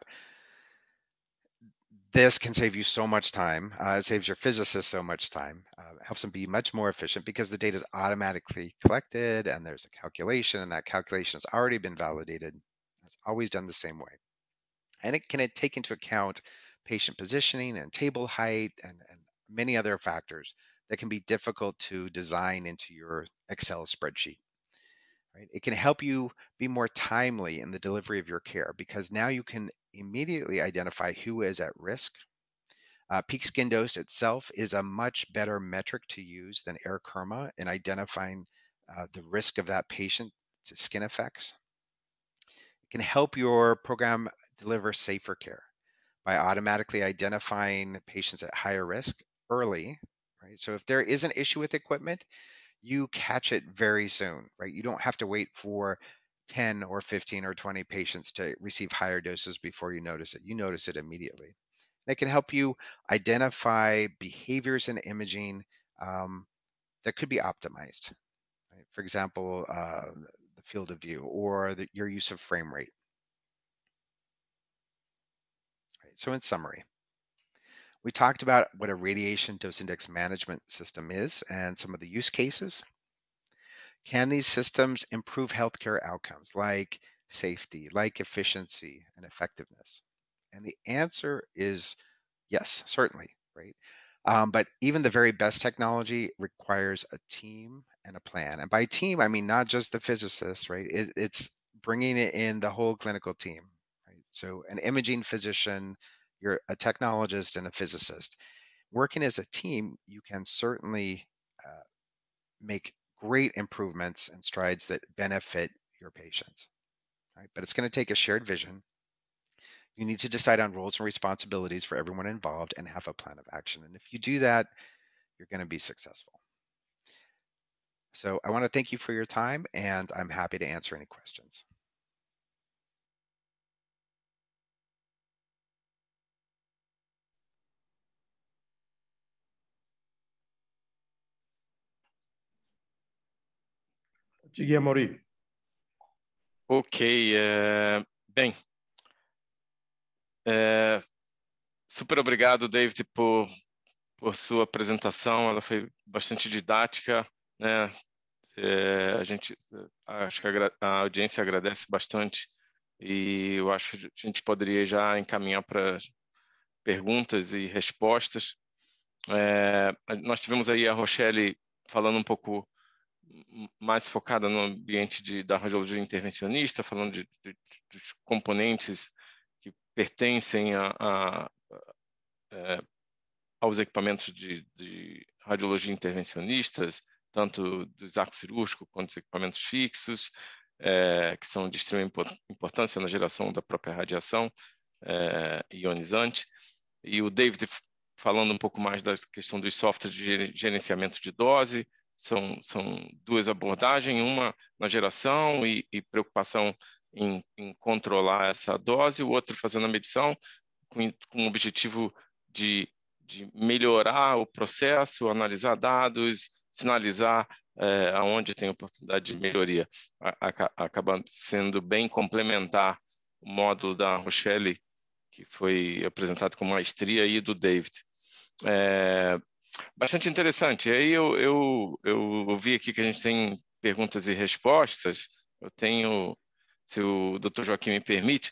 This can save you so much time. It saves your physicist so much time. It helps them be much more efficient because the data is automatically collected and there's a calculation, and that calculation has already been validated. It's always done the same way. And it can take into account patient positioning and table height and many other factors that can be difficult to design into your Excel spreadsheet. Right? It can help you be more timely in the delivery of your care because now you can immediately identify who is at risk. Peak skin dose itself is a much better metric to use than erythema in identifying the risk of that patient to skin effects. It can help your program deliver safer care by automatically identifying patients at higher risk early, right? So if there is an issue with equipment, you catch it very soon, right? You don't have to wait for 10 or 15 or 20 patients to receive higher doses before you notice it. You notice it immediately. And it can help you identify behaviors in imaging that could be optimized. Right? For example, the field of view or your use of frame rate. Right? So in summary, we talked about what a radiation dose index management system is and some of the use cases. Can these systems improve healthcare outcomes like safety, like efficiency and effectiveness? And the answer is yes, certainly, right? But even the very best technology requires a team and a plan. And by team, I mean not just the physicists, right? It's bringing it in the whole clinical team, right? So an imaging physician, you're a technologist and a physicist. Working as a team, you can certainly make great improvements and strides that benefit your patients, right? But it's going to take a shared vision. You need to decide on roles and responsibilities for everyone involved and have a plan of action. And if you do that, you're going to be successful. So I want to thank you for your time, and I'm happy to answer any questions. Diga, Amaury. Ok, bem, super obrigado, David, por sua apresentação. Ela foi bastante didática, né? Acho que a audiência agradece bastante e eu acho que a gente poderia já encaminhar para perguntas e respostas. Nós tivemos aí a Rochelle falando um pouco mais focada no ambiente da radiologia intervencionista, falando dos componentes que pertencem aos equipamentos de radiologia intervencionistas, tanto dos arcos cirúrgicos quanto dos equipamentos fixos, que são de extrema importância na geração da própria radiação ionizante. E o David falando um pouco mais da questão dos softwares de gerenciamento de dose. São duas abordagens, uma na geração e preocupação em controlar essa dose, o outro fazendo a medição com o objetivo de melhorar o processo, analisar dados, sinalizar aonde tem oportunidade de melhoria. Acaba sendo bem complementar o módulo da Rochelle, que foi apresentado com maestria, e do David. Bastante interessante. E aí eu vi aqui que a gente tem perguntas e respostas. Eu tenho, se o Dr. Joaquim me permite,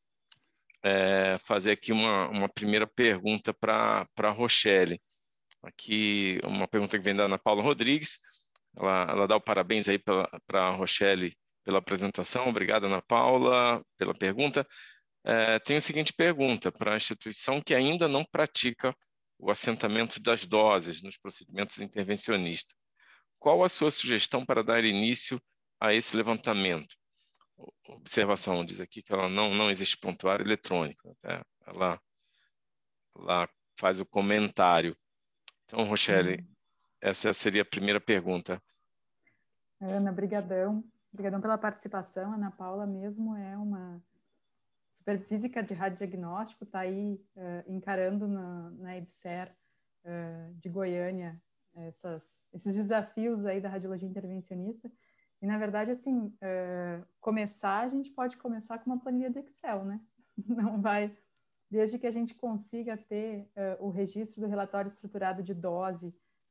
fazer aqui uma primeira pergunta para a Rochelle. Aqui uma pergunta que vem da Ana Paula Rodrigues. Ela dá o parabéns aí para a Rochelle pela apresentação. Obrigado, Ana Paula, pela pergunta. Tem a seguinte pergunta para a instituição que ainda não pratica o assentamento das doses nos procedimentos intervencionistas. Qual a sua sugestão para dar início a esse levantamento? Observação, diz aqui que ela não existe prontuário eletrônico. Ela faz o comentário. Então, Rochelle, essa seria a primeira pergunta. Ana, brigadão. Brigadão pela participação. Ana Paula mesmo é uma superfísica de radiodiagnóstico, está aí encarando na EBSER de Goiânia esses desafios aí da radiologia intervencionista. E, na verdade, assim, a gente pode começar com uma planilha de Excel, né? Não vai... Desde que a gente consiga ter o registro do relatório estruturado de dose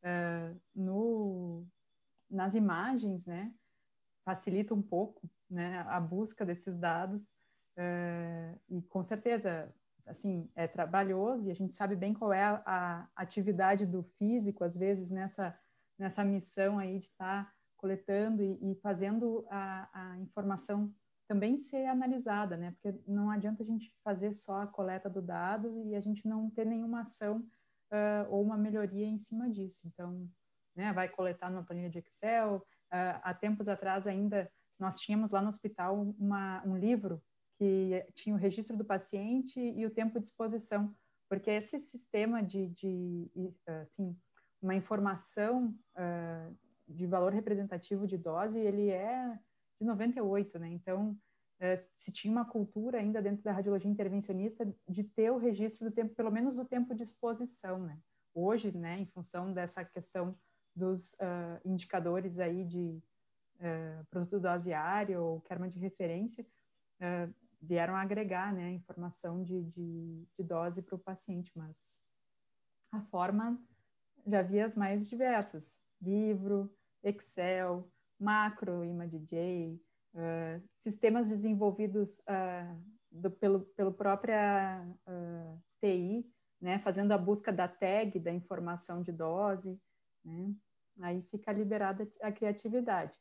nas imagens, né? Facilita um pouco, né, a busca desses dados. E com certeza, assim, é trabalhoso e a gente sabe bem qual é a atividade do físico, às vezes, nessa missão aí de estar coletando e fazendo a informação também ser analisada, né? Porque não adianta a gente fazer só a coleta do dado e a gente não ter nenhuma ação ou uma melhoria em cima disso. Então, né, vai coletar numa planilha de Excel. Há tempos atrás ainda nós tínhamos lá no hospital um livro que tinha o registro do paciente e o tempo de exposição, porque esse sistema assim, uma informação de valor representativo de dose, ele é de 98, né? Então, se tinha uma cultura ainda dentro da radiologia intervencionista de ter o registro do tempo, pelo menos do tempo de exposição, né? Hoje, né, em função dessa questão dos indicadores aí de produto dosiário ou Kerman de referência, vieram agregar, né, informação de dose para o paciente, mas a forma já havia as mais diversas: livro, Excel, macro, ImageJ, sistemas desenvolvidos pelo própria TI, né, fazendo a busca da tag da informação de dose, né? Aí fica liberada a criatividade.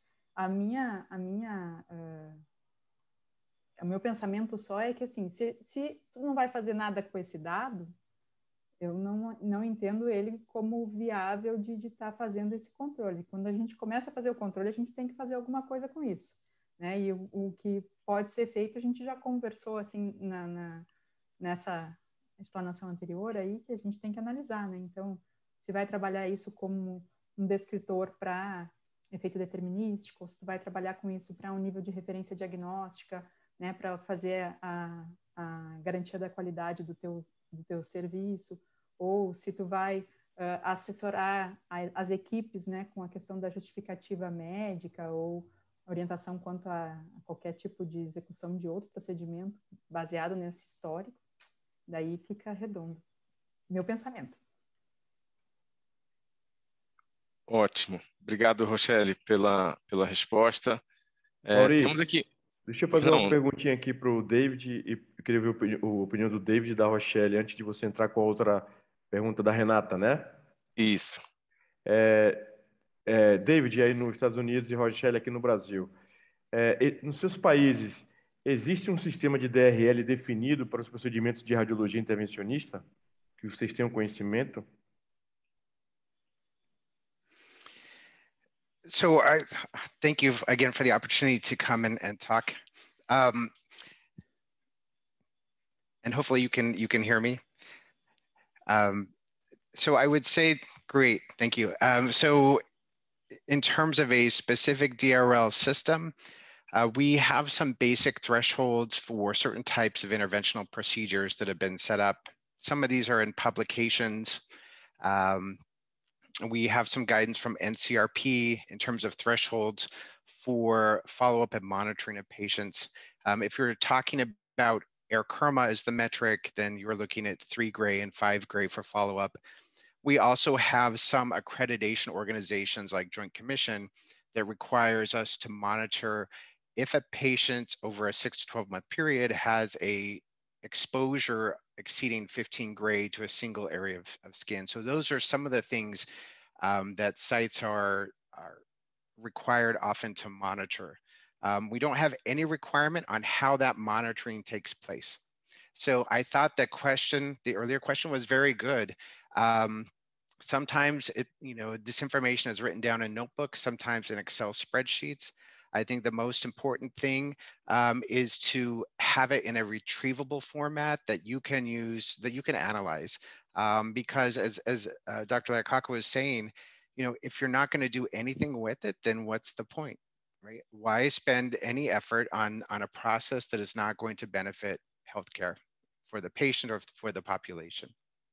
O meu pensamento só é que, assim, se tu não vai fazer nada com esse dado, eu não entendo ele como viável de estar fazendo esse controle. Quando a gente começa a fazer o controle, a gente tem que fazer alguma coisa com isso, né? E o que pode ser feito, a gente já conversou assim nessa explanação anterior aí, que a gente tem que analisar, né? Então, se vai trabalhar isso como um descritor para efeito determinístico, ou se tu vai trabalhar com isso para um nível de referência diagnóstica, né, para fazer a garantia da qualidade do teu serviço, ou se tu vai assessorar as equipes, né, com a questão da justificativa médica ou orientação quanto a qualquer tipo de execução de outro procedimento baseado nesse histórico, daí fica redondo. Meu pensamento. Ótimo. Obrigado, Rochelle, pela resposta. Temos Maurício, aqui... deixa eu fazer uma Não, perguntinha aqui para o David, e eu queria ver a opinião do David e da Rochelle, antes de você entrar com a outra pergunta da Renata, né? isso. David, aí nos Estados Unidos e Rochelle aqui no Brasil. Nos seus países, existe um sistema de DRL definido para os procedimentos de radiologia intervencionista? Que vocês tenham conhecimento? So I thank you again for the opportunity to come and talk. And hopefully you can hear me. So I would say, great, thank you. So in terms of a specific DRL system, we have some basic thresholds for certain types of interventional procedures that have been set up. Some of these are in publications. We have some guidance from NCRP in terms of thresholds for follow-up and monitoring of patients. If you're talking about AirKerma as the metric, then you're looking at 3 gray and 5 gray for follow-up. We also have some accreditation organizations like Joint Commission that requires us to monitor if a patient over a 6 to 12 month period has a exposure exceeding 15 gray to a single area of skin. So those are some of the things that sites are required often to monitor. We don't have any requirement on how that monitoring takes place. So I thought that the earlier question was very good. Sometimes this information is written down in notebooks, sometimes in Excel spreadsheets. I think the most important thing is to have it in a retrievable format that you can use, that you can analyze. Because as Dr. Lakaka was saying, if you're not going to do anything with it, then what's the point, right? Why spend any effort on a process that is not going to benefit healthcare for the patient or for the population?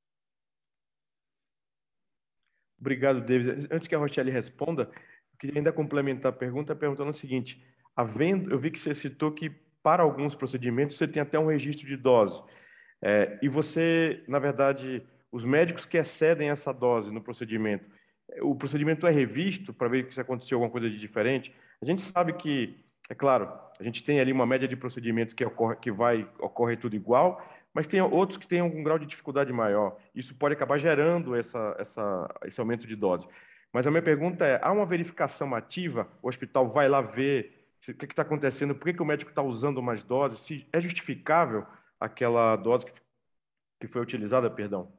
Obrigado, David. Antes que a Rochelle responda, eu queria ainda complementar a pergunta perguntando o seguinte: eu vi que você citou que para alguns procedimentos você tem até um registro de dose. E você, na verdade, os médicos que excedem essa dose no procedimento, o procedimento é revisto para ver se aconteceu alguma coisa de diferente? A gente sabe que, é claro, a gente tem ali uma média de procedimentos que ocorre tudo igual, mas tem outros que têm algum grau de dificuldade maior. Isso pode acabar gerando esse aumento de dose. Mas a minha pergunta é: há uma verificação ativa? O hospital vai lá ver o que está acontecendo, por que o médico está usando mais doses, se é justificável aquela dose que foi utilizada, perdão?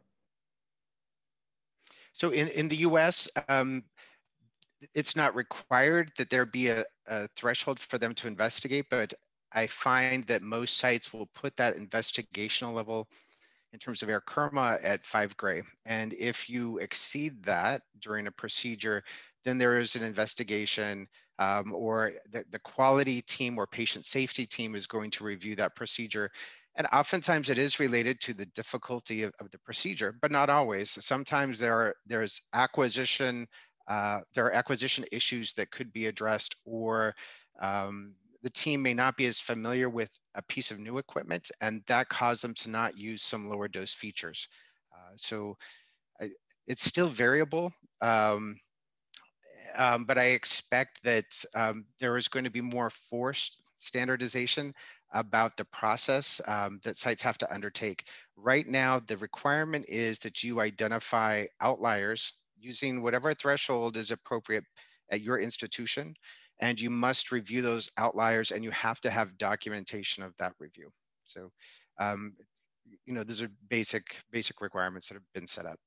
So in the US, it's not required that there be a threshold for them to investigate, but I find that most sites will put that investigational level in terms of AirKerma at 5 gray. And if you exceed that during a procedure, then there is an investigation or the quality team or patient safety team is going to review that procedure. And oftentimes it is related to the difficulty of the procedure, but not always. Sometimes there's acquisition issues that could be addressed, or the team may not be as familiar with a piece of new equipment, and that caused them to not use some lower dose features. So it's still variable, but I expect that there is going to be more forced standardization about the process that sites have to undertake. Right now, the requirement is that you identify outliers using whatever threshold is appropriate at your institution, and you must review those outliers, and you have to have documentation of that review. So these are basic requirements that have been set up.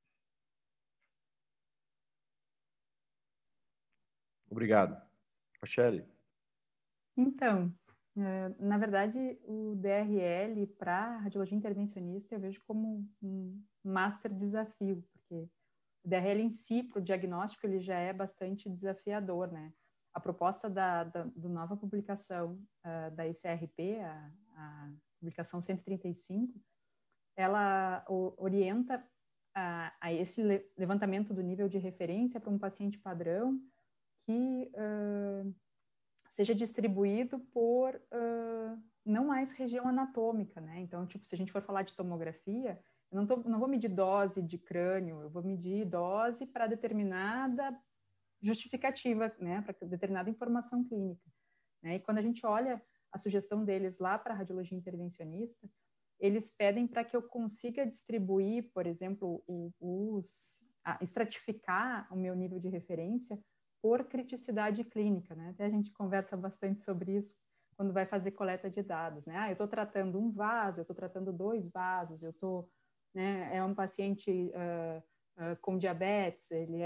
Obrigado. Rachele? Então, na verdade, o DRL para radiologia intervencionista eu vejo como um master desafio, porque o DRL em si, para o diagnóstico, ele já é bastante desafiador, né? A proposta do nova publicação da ICRP, a publicação 135, ela orienta a esse levantamento do nível de referência para um paciente padrão que seja distribuído por não mais região anatômica, né? Então, tipo, se a gente for falar de tomografia, eu não vou medir dose de crânio, eu vou medir dose para determinada justificativa, né? Para determinada informação clínica, né? E quando a gente olha a sugestão deles lá para a radiologia intervencionista, eles pedem para que eu consiga distribuir, por exemplo, estratificar o meu nível de referência por criticidade clínica, né? Até a gente conversa bastante sobre isso quando vai fazer coleta de dados, né? Eu estou tratando um vaso, eu estou tratando 2 vasos, eu estou, né? É um paciente com diabetes, ele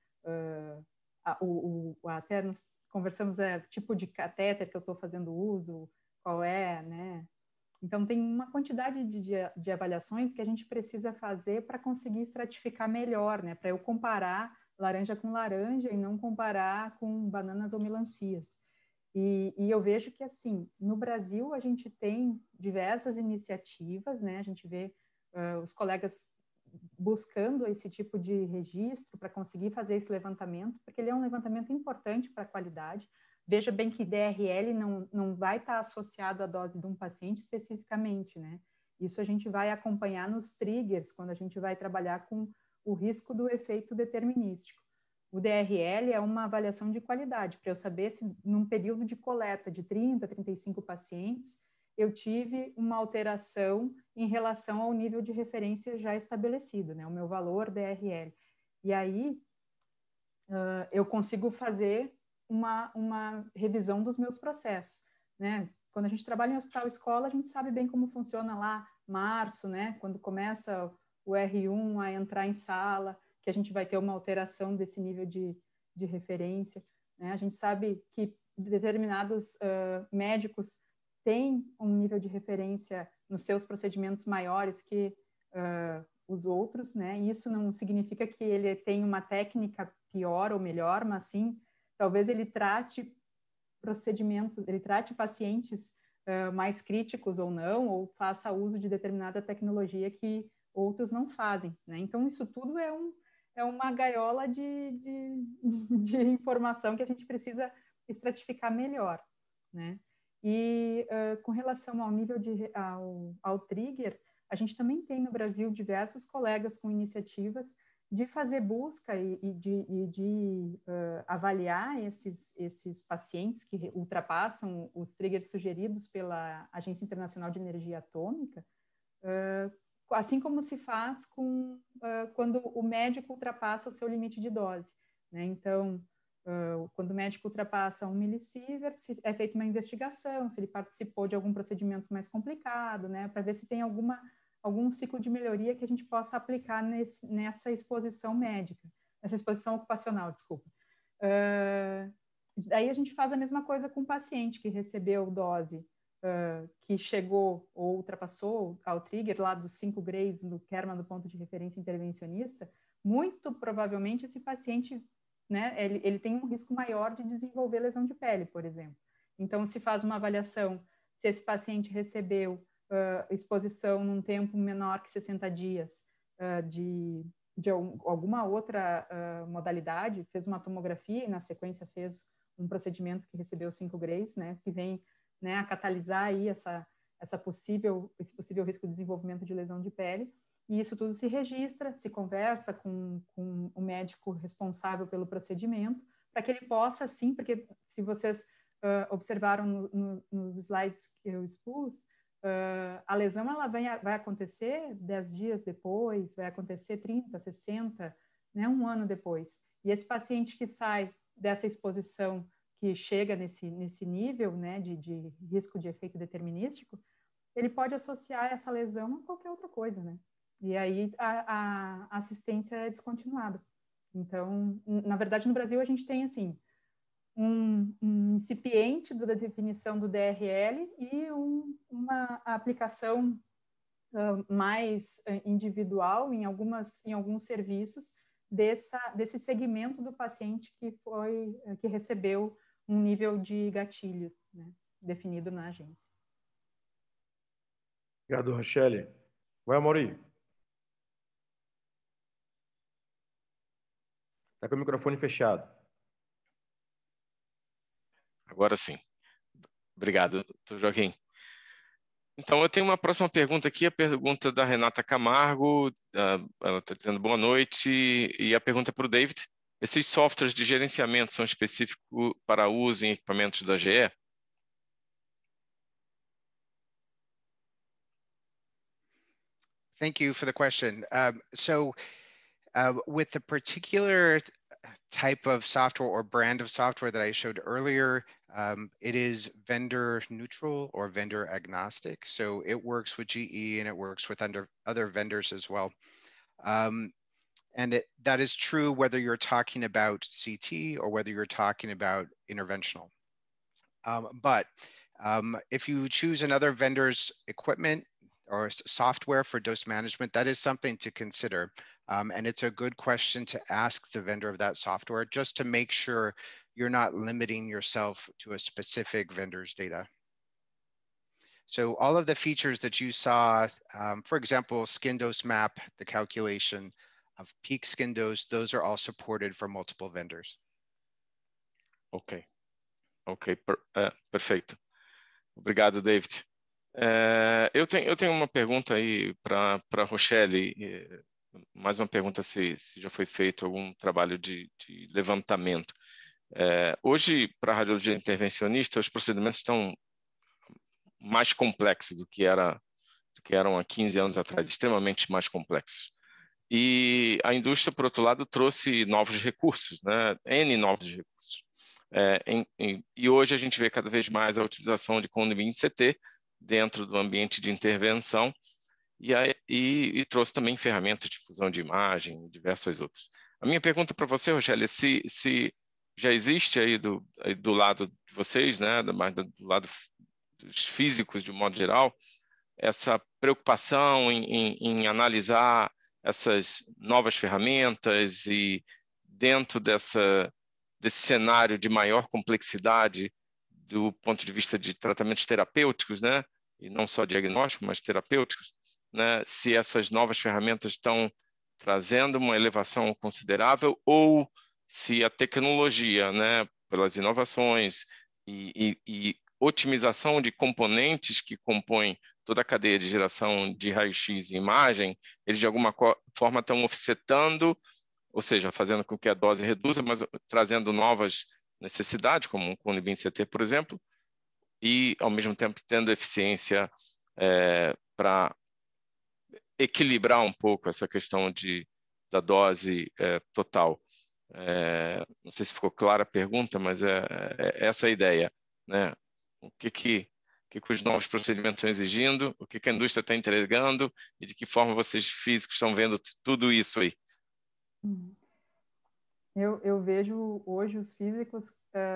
até nós conversamos tipo de catéter que eu estou fazendo uso, qual é, né? Então tem uma quantidade de avaliações que a gente precisa fazer para conseguir estratificar melhor, né? Para eu comparar laranja com laranja e não comparar com bananas ou melancias. E eu vejo que, assim, no Brasil a gente tem diversas iniciativas, né? A gente vê os colegas buscando esse tipo de registro para conseguir fazer esse levantamento, porque ele é um levantamento importante para a qualidade. Veja bem que DRL não vai estar associado à dose de um paciente especificamente, né? Isso a gente vai acompanhar nos triggers, quando a gente vai trabalhar com o risco do efeito determinístico. O DRL é uma avaliação de qualidade, para eu saber se num período de coleta de 30, 35 pacientes, eu tive uma alteração em relação ao nível de referência já estabelecido, né? O meu valor DRL. E aí, eu consigo fazer uma revisão dos meus processos, né? Quando a gente trabalha em hospital-escola, a gente sabe bem como funciona lá, março, né? Quando começa o R1 a entrar em sala, que a gente vai ter uma alteração desse nível de referência, né? A gente sabe que determinados médicos têm um nível de referência nos seus procedimentos maiores que os outros, né? E isso não significa que ele tenha uma técnica pior ou melhor, mas sim, talvez ele trate procedimentos, ele trate pacientes mais críticos ou não, ou faça uso de determinada tecnologia que outros não fazem, né? Então, isso tudo é uma gaiola de informação que a gente precisa estratificar melhor, né? E com relação ao nível ao trigger, a gente também tem no Brasil diversos colegas com iniciativas de fazer busca e de avaliar esses pacientes que ultrapassam os triggers sugeridos pela Agência Internacional de Energia Atômica, assim como se faz quando o médico ultrapassa o seu limite de dose, né? Então, quando o médico ultrapassa 1 milisievert, é feita uma investigação, se ele participou de algum procedimento mais complicado, né? Para ver se tem algum ciclo de melhoria que a gente possa aplicar nessa exposição médica, nessa exposição ocupacional, desculpa. Daí a gente faz a mesma coisa com o paciente que recebeu dose, que chegou ou ultrapassou ao trigger lá dos 5 grays no Kerman do ponto de referência intervencionista, muito provavelmente esse paciente, né, ele tem um risco maior de desenvolver lesão de pele, por exemplo. Então, se faz uma avaliação se esse paciente recebeu exposição num tempo menor que 60 dias de alguma outra modalidade, fez uma tomografia e na sequência fez um procedimento que recebeu 5 grays, né, que vem, né, a catalisar aí esse possível risco de desenvolvimento de lesão de pele, e isso tudo se registra, se conversa com o médico responsável pelo procedimento, para que ele possa, sim, porque se vocês observaram nos slides que eu expus, a lesão ela vai acontecer 10 dias depois, vai acontecer 30, 60, né, um ano depois. E esse paciente que sai dessa exposição, que chega nesse nível, né, de risco de efeito determinístico, ele pode associar essa lesão a qualquer outra coisa, né? E aí a assistência é descontinuada. Então, na verdade, no Brasil a gente tem, assim, um incipiente da definição do DRL e uma aplicação mais individual em alguns serviços desse segmento do paciente que recebeu um nível de gatilho, né, definido na agência. Obrigado, Rochelle. Vai, Amaury. Está com o microfone fechado. Agora sim. Obrigado, Dr. Joaquim. Então, eu tenho uma próxima pergunta aqui, a pergunta da Renata Camargo. Ela está dizendo boa noite, e a pergunta é para o David. Esses softwares de gerenciamento são específicos para uso em equipamentos da GE? Thank you for the question. With the particular type of software or brand of software that I showed earlier, it is vendor neutral or vendor agnostic. So it works with GE and it works with other vendors as well. And that is true whether you're talking about CT or whether you're talking about interventional. But if you choose another vendor's equipment or software for dose management, that is something to consider. And it's a good question to ask the vendor of that software just to make sure you're not limiting yourself to a specific vendor's data. So all of the features that you saw, for example, skin dose map, the calculation of peak skin dose, those are all supported for multiple vendors. Ok, perfeito. Obrigado, David. Eu tenho uma pergunta aí para a Rochelle, mais uma pergunta se já foi feito algum trabalho de levantamento. Hoje, para a radiologia intervencionista, os procedimentos estão mais complexos do que eram há 15 anos atrás, extremamente mais complexos. E a indústria, por outro lado, trouxe novos recursos, né? N novos recursos. E hoje a gente vê cada vez mais a utilização de Cone-Beam CT dentro do ambiente de intervenção e trouxe também ferramentas de fusão de imagem e diversas outras. A minha pergunta para você, Rochelle, é se já existe aí do lado de vocês, né, do lado dos físicos de um modo geral, essa preocupação em analisar essas novas ferramentas e dentro desse cenário de maior complexidade do ponto de vista de tratamentos terapêuticos, né, e não só diagnósticos, mas terapêuticos, né, se essas novas ferramentas estão trazendo uma elevação considerável ou se a tecnologia, né, pelas inovações e otimização de componentes que compõem toda a cadeia de geração de raio-x e imagem, eles de alguma forma estão offsetando, ou seja, fazendo com que a dose reduza, mas trazendo novas necessidades, como um Cone-Beam CT, por exemplo, e ao mesmo tempo tendo eficiência para equilibrar um pouco essa questão da dose total. Não sei se ficou clara a pergunta, mas é essa a ideia, né? O que os novos procedimentos estão exigindo, o que a indústria está entregando e de que forma vocês físicos estão vendo tudo isso aí. Eu vejo hoje os físicos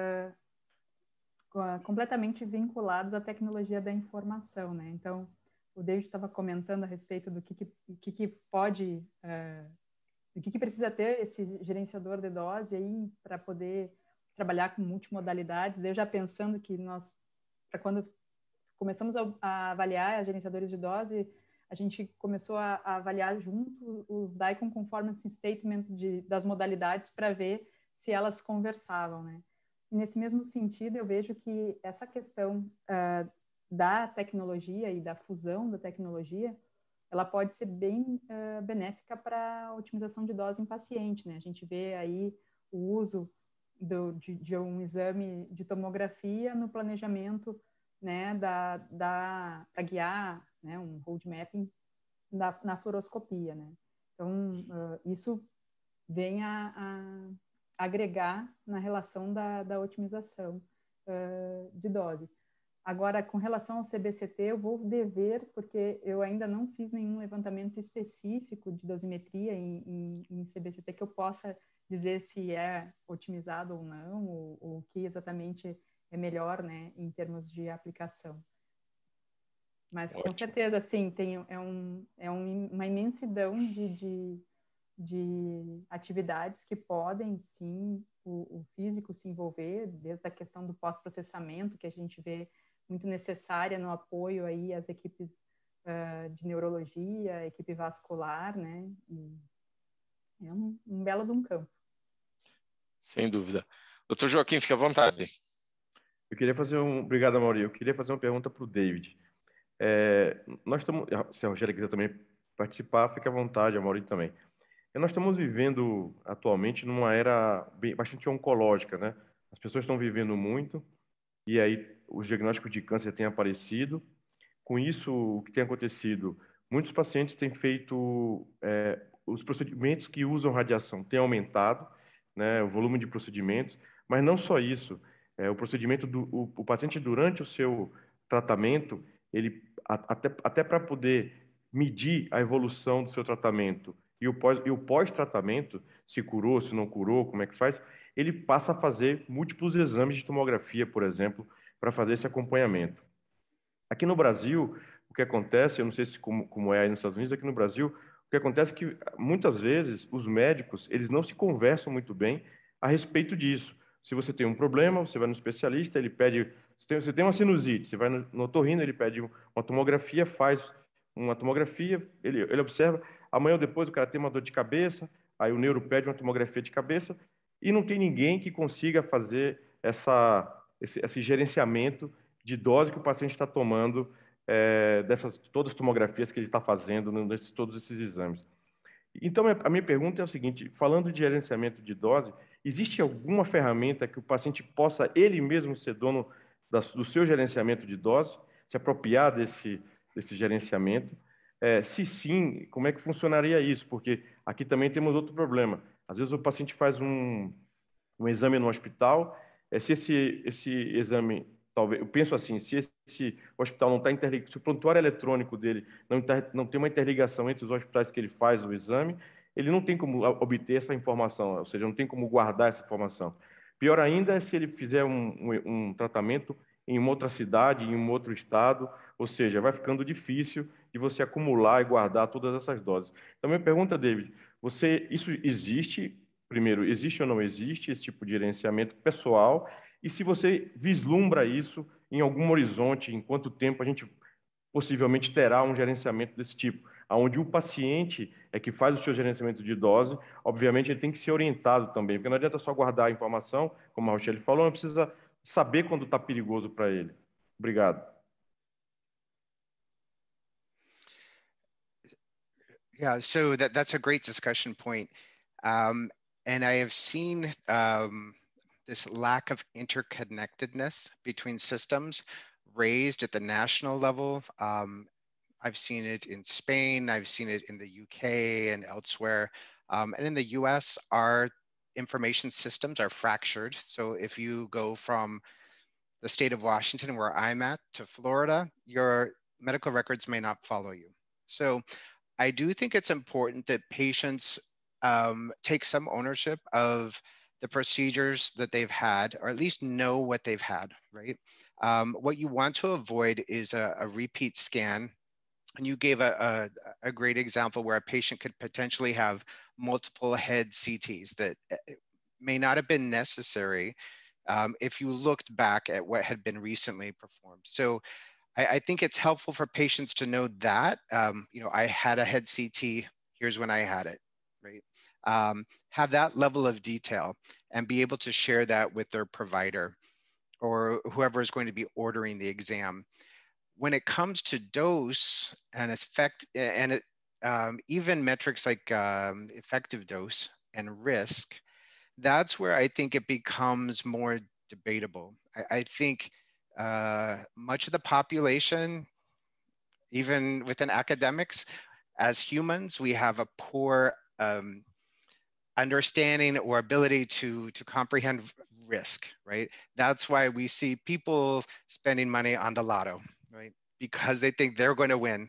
completamente vinculados à tecnologia da informação, né? Então, o David estava comentando a respeito do que pode, do que precisa ter esse gerenciador de dose aí para poder trabalhar com multimodalidades. Eu já pensando que nós, para quando começamos a avaliar gerenciadores de dose, a gente começou a avaliar junto os DICOM Conformance Statement das modalidades para ver se elas conversavam, né? E nesse mesmo sentido, eu vejo que essa questão da tecnologia e da fusão da tecnologia, ela pode ser bem benéfica para a otimização de dose em paciente, né? A gente vê aí o uso de um exame de tomografia no planejamento, né, para guiar, né, um road mapping na fluoroscopia, né? Então, isso vem a agregar na relação da otimização de dose. Agora, com relação ao CBCT, eu vou dever, porque eu ainda não fiz nenhum levantamento específico de dosimetria em CBCT que eu possa dizer se é otimizado ou não, ou o que exatamente é melhor, né, em termos de aplicação. Mas, Ótimo. com certeza, sim, uma imensidão de atividades que podem, sim, o físico se envolver, desde a questão do pós-processamento, que a gente vê muito necessária no apoio aí às equipes de neurologia, equipe vascular, né? E é um belo de um campo. Sem dúvida. Doutor Joaquim, fique à vontade. Eu queria fazer Obrigado, Mauri. Eu queria fazer uma pergunta para o David. Nós estamos... Se a Rogéria quiser também participar, fique à vontade, a Mauri também. Nós estamos vivendo atualmente numa era bastante oncológica, né? As pessoas estão vivendo muito e aí os diagnósticos de câncer têm aparecido. Com isso, o que tem acontecido? Muitos pacientes têm feito os procedimentos que usam radiação têm aumentado, né? O volume de procedimentos, mas não só isso. O procedimento o paciente durante o seu tratamento, ele até para poder medir a evolução do seu tratamento e o pós-tratamento, se curou, se não curou, como é que faz, ele passa a fazer múltiplos exames de tomografia, por exemplo, para fazer esse acompanhamento. Aqui no Brasil, o que acontece, eu não sei se como é aí nos Estados Unidos, aqui no Brasil, o que acontece é que muitas vezes os médicos, eles não se conversam muito bem a respeito disso. Se você tem um problema, você vai no especialista, ele pede, você tem uma sinusite, você vai no otorrino, ele pede uma tomografia, faz uma tomografia, ele observa, amanhã ou depois o cara tem uma dor de cabeça, aí o neuro pede uma tomografia de cabeça, e não tem ninguém que consiga fazer esse gerenciamento de dose que o paciente está tomando dessas todas as tomografias que ele está fazendo todos esses exames. Então, a minha pergunta é o seguinte, falando de gerenciamento de dose, existe alguma ferramenta que o paciente possa ele mesmo ser dono do seu gerenciamento de dose, se apropriar desse gerenciamento? Se sim, como é que funcionaria isso? Porque aqui também temos outro problema. Às vezes o paciente faz um exame no hospital, se esse exame, talvez, eu penso assim, se esse hospital não está interligado, se o prontuário eletrônico dele não tem uma interligação entre os hospitais que ele faz o exame, ele não tem como obter essa informação, ou seja, não tem como guardar essa informação. Pior ainda é se ele fizer um tratamento em uma outra cidade, em um outro estado, ou seja, vai ficando difícil de você acumular e guardar todas essas doses. Então, minha pergunta, David, isso existe? Primeiro, existe ou não existe esse tipo de gerenciamento pessoal? E se você vislumbra isso em algum horizonte, em quanto tempo a gente possivelmente terá um gerenciamento desse tipo, onde o paciente é que faz o seu gerenciamento de dose, obviamente ele tem que ser orientado também, porque não adianta só guardar a informação, como a Rochelle falou, não precisa saber quando está perigoso para ele. Obrigado. Yeah, so that's a great discussion point. And I have seen this lack of interconnectedness between systems raised at the national level. I've seen it in Spain, I've seen it in the UK and elsewhere. And in the US, our information systems are fractured. So if you go from the state of Washington, where I'm at, to Florida, your medical records may not follow you. So I do think it's important that patients take some ownership of the procedures that they've had, or at least know what they've had, right? What you want to avoid is a repeat scan. And you gave a great example where a patient could potentially have multiple head CTs that may not have been necessary if you looked back at what had been recently performed. So I think it's helpful for patients to know that, I had a head CT, here's when I had it, right? Have that level of detail and be able to share that with their provider or whoever is going to be ordering the exam. When it comes to dose and even metrics like effective dose and risk, that's where I think it becomes more debatable. I think much of the population, even within academics, as humans, we have a poor understanding or ability to comprehend risk, right? That's why we see people spending money on the lotto, right? Because they think they're going to win.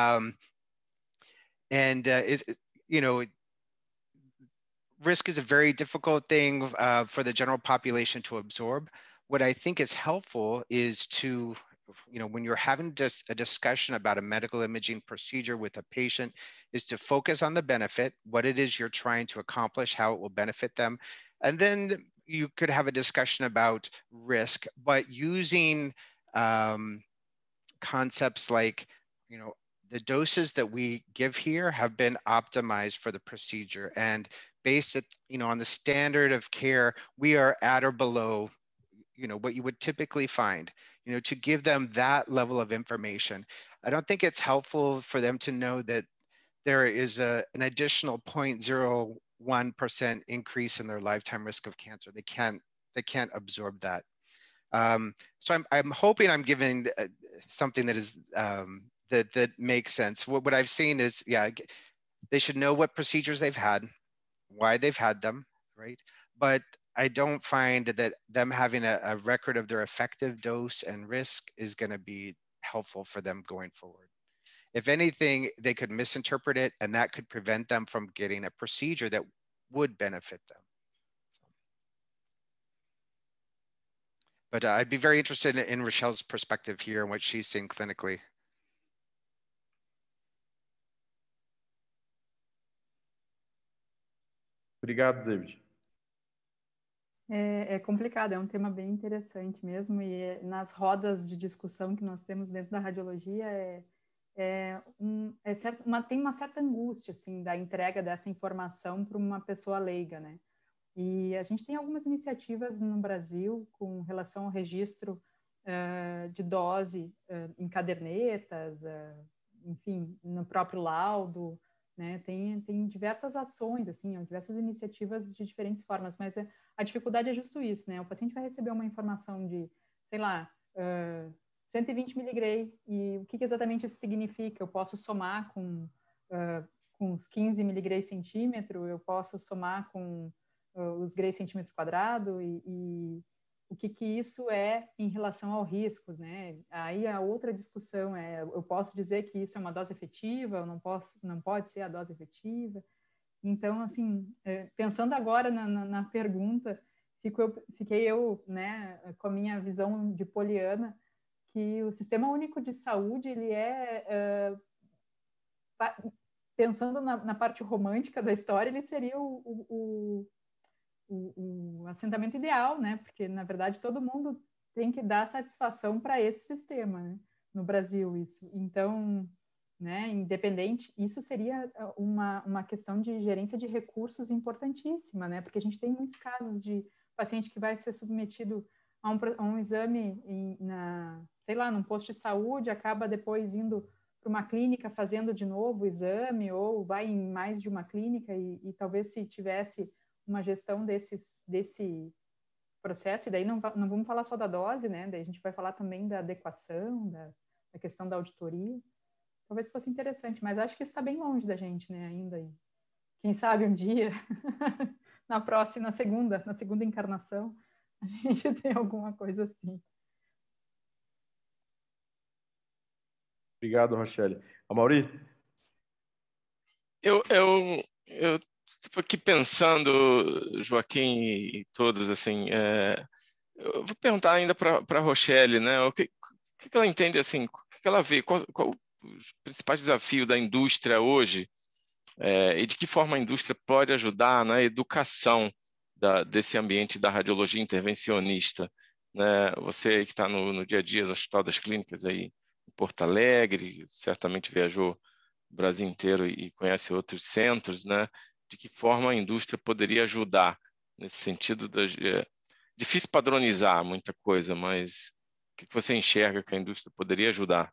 You know, risk is a very difficult thing for the general population to absorb. What I think is helpful is to, you know, when you're having just a discussion about a medical imaging procedure with a patient, is to focus on the benefit, what it is you're trying to accomplish, how it will benefit them. And then you could have a discussion about risk, but using concepts like, you know, the doses that we give here have been optimized for the procedure, and based it, you know, on the standard of care, we are at or below, you know, what you would typically find, you know, to give them that level of information. I don't think it's helpful for them to know that there is an additional 0.01% increase in their lifetime risk of cancer. They can't absorb that. So I'm hoping I'm giving something that is that makes sense. What I've seen is, yeah, they should know what procedures they've had, why they've had them, right? But I don't find that them having a record of their effective dose and risk is going to be helpful for them going forward. If anything, they could misinterpret it, and that could prevent them from getting a procedure that would benefit them. But I'd be very interested in Rochelle's perspective here and what she's seeing clinically. Obrigado, David. É complicado, é um tema bem interessante mesmo, e nas rodas de discussão que nós temos dentro da radiologia tem uma certa angústia assim da entrega dessa informação para uma pessoa leiga, né? E a gente tem algumas iniciativas no Brasil com relação ao registro de dose em cadernetas, enfim, no próprio laudo, né? Tem diversas ações, assim, diversas iniciativas de diferentes formas, mas a dificuldade é justo isso, né? O paciente vai receber uma informação de, sei lá, 120 miligray, e o que exatamente isso significa? Eu posso somar com os 15 miligray centímetro, eu posso somar com os grays centímetro quadrado, e o que isso é em relação ao risco, né? Aí a outra discussão eu posso dizer que isso é uma dose efetiva, não pode ser a dose efetiva. Então, assim, pensando agora na pergunta, fiquei eu, né, com a minha visão de poliana, que o Sistema Único de Saúde, ele pensando na parte romântica da história, ele seria o assentamento ideal, né? Porque, na verdade, todo mundo tem que dar satisfação para esse sistema, né? No Brasil, isso. Então, né, independente, isso seria uma questão de gerência de recursos importantíssima, né? Porque a gente tem muitos casos de paciente que vai ser submetido a um exame sei lá, num posto de saúde, acaba depois indo para uma clínica fazendo de novo o exame, ou vai em mais de uma clínica, e talvez se tivesse uma gestão desse processo, e daí não vamos falar só da dose, né? Daí a gente vai falar também da adequação, da questão da auditoria. Talvez fosse interessante, mas acho que isso está bem longe da gente, né? Ainda. Quem sabe um dia, na segunda encarnação, a gente tem alguma coisa assim. Obrigado, Rochelle. Amaury? Eu estou aqui pensando, Joaquim e todos, assim, eu vou perguntar ainda para a Rochelle, né? O que ela entende, assim, o que ela vê, qual os principais desafios da indústria hoje, e de que forma a indústria pode ajudar na educação desse ambiente da radiologia intervencionista, né? Você que está no dia a dia do Hospital das Clínicas aí em Porto Alegre, certamente viajou o Brasil inteiro e conhece outros centros, né? De que forma a indústria poderia ajudar nesse sentido? Difícil padronizar muita coisa, mas o que você enxerga que a indústria poderia ajudar?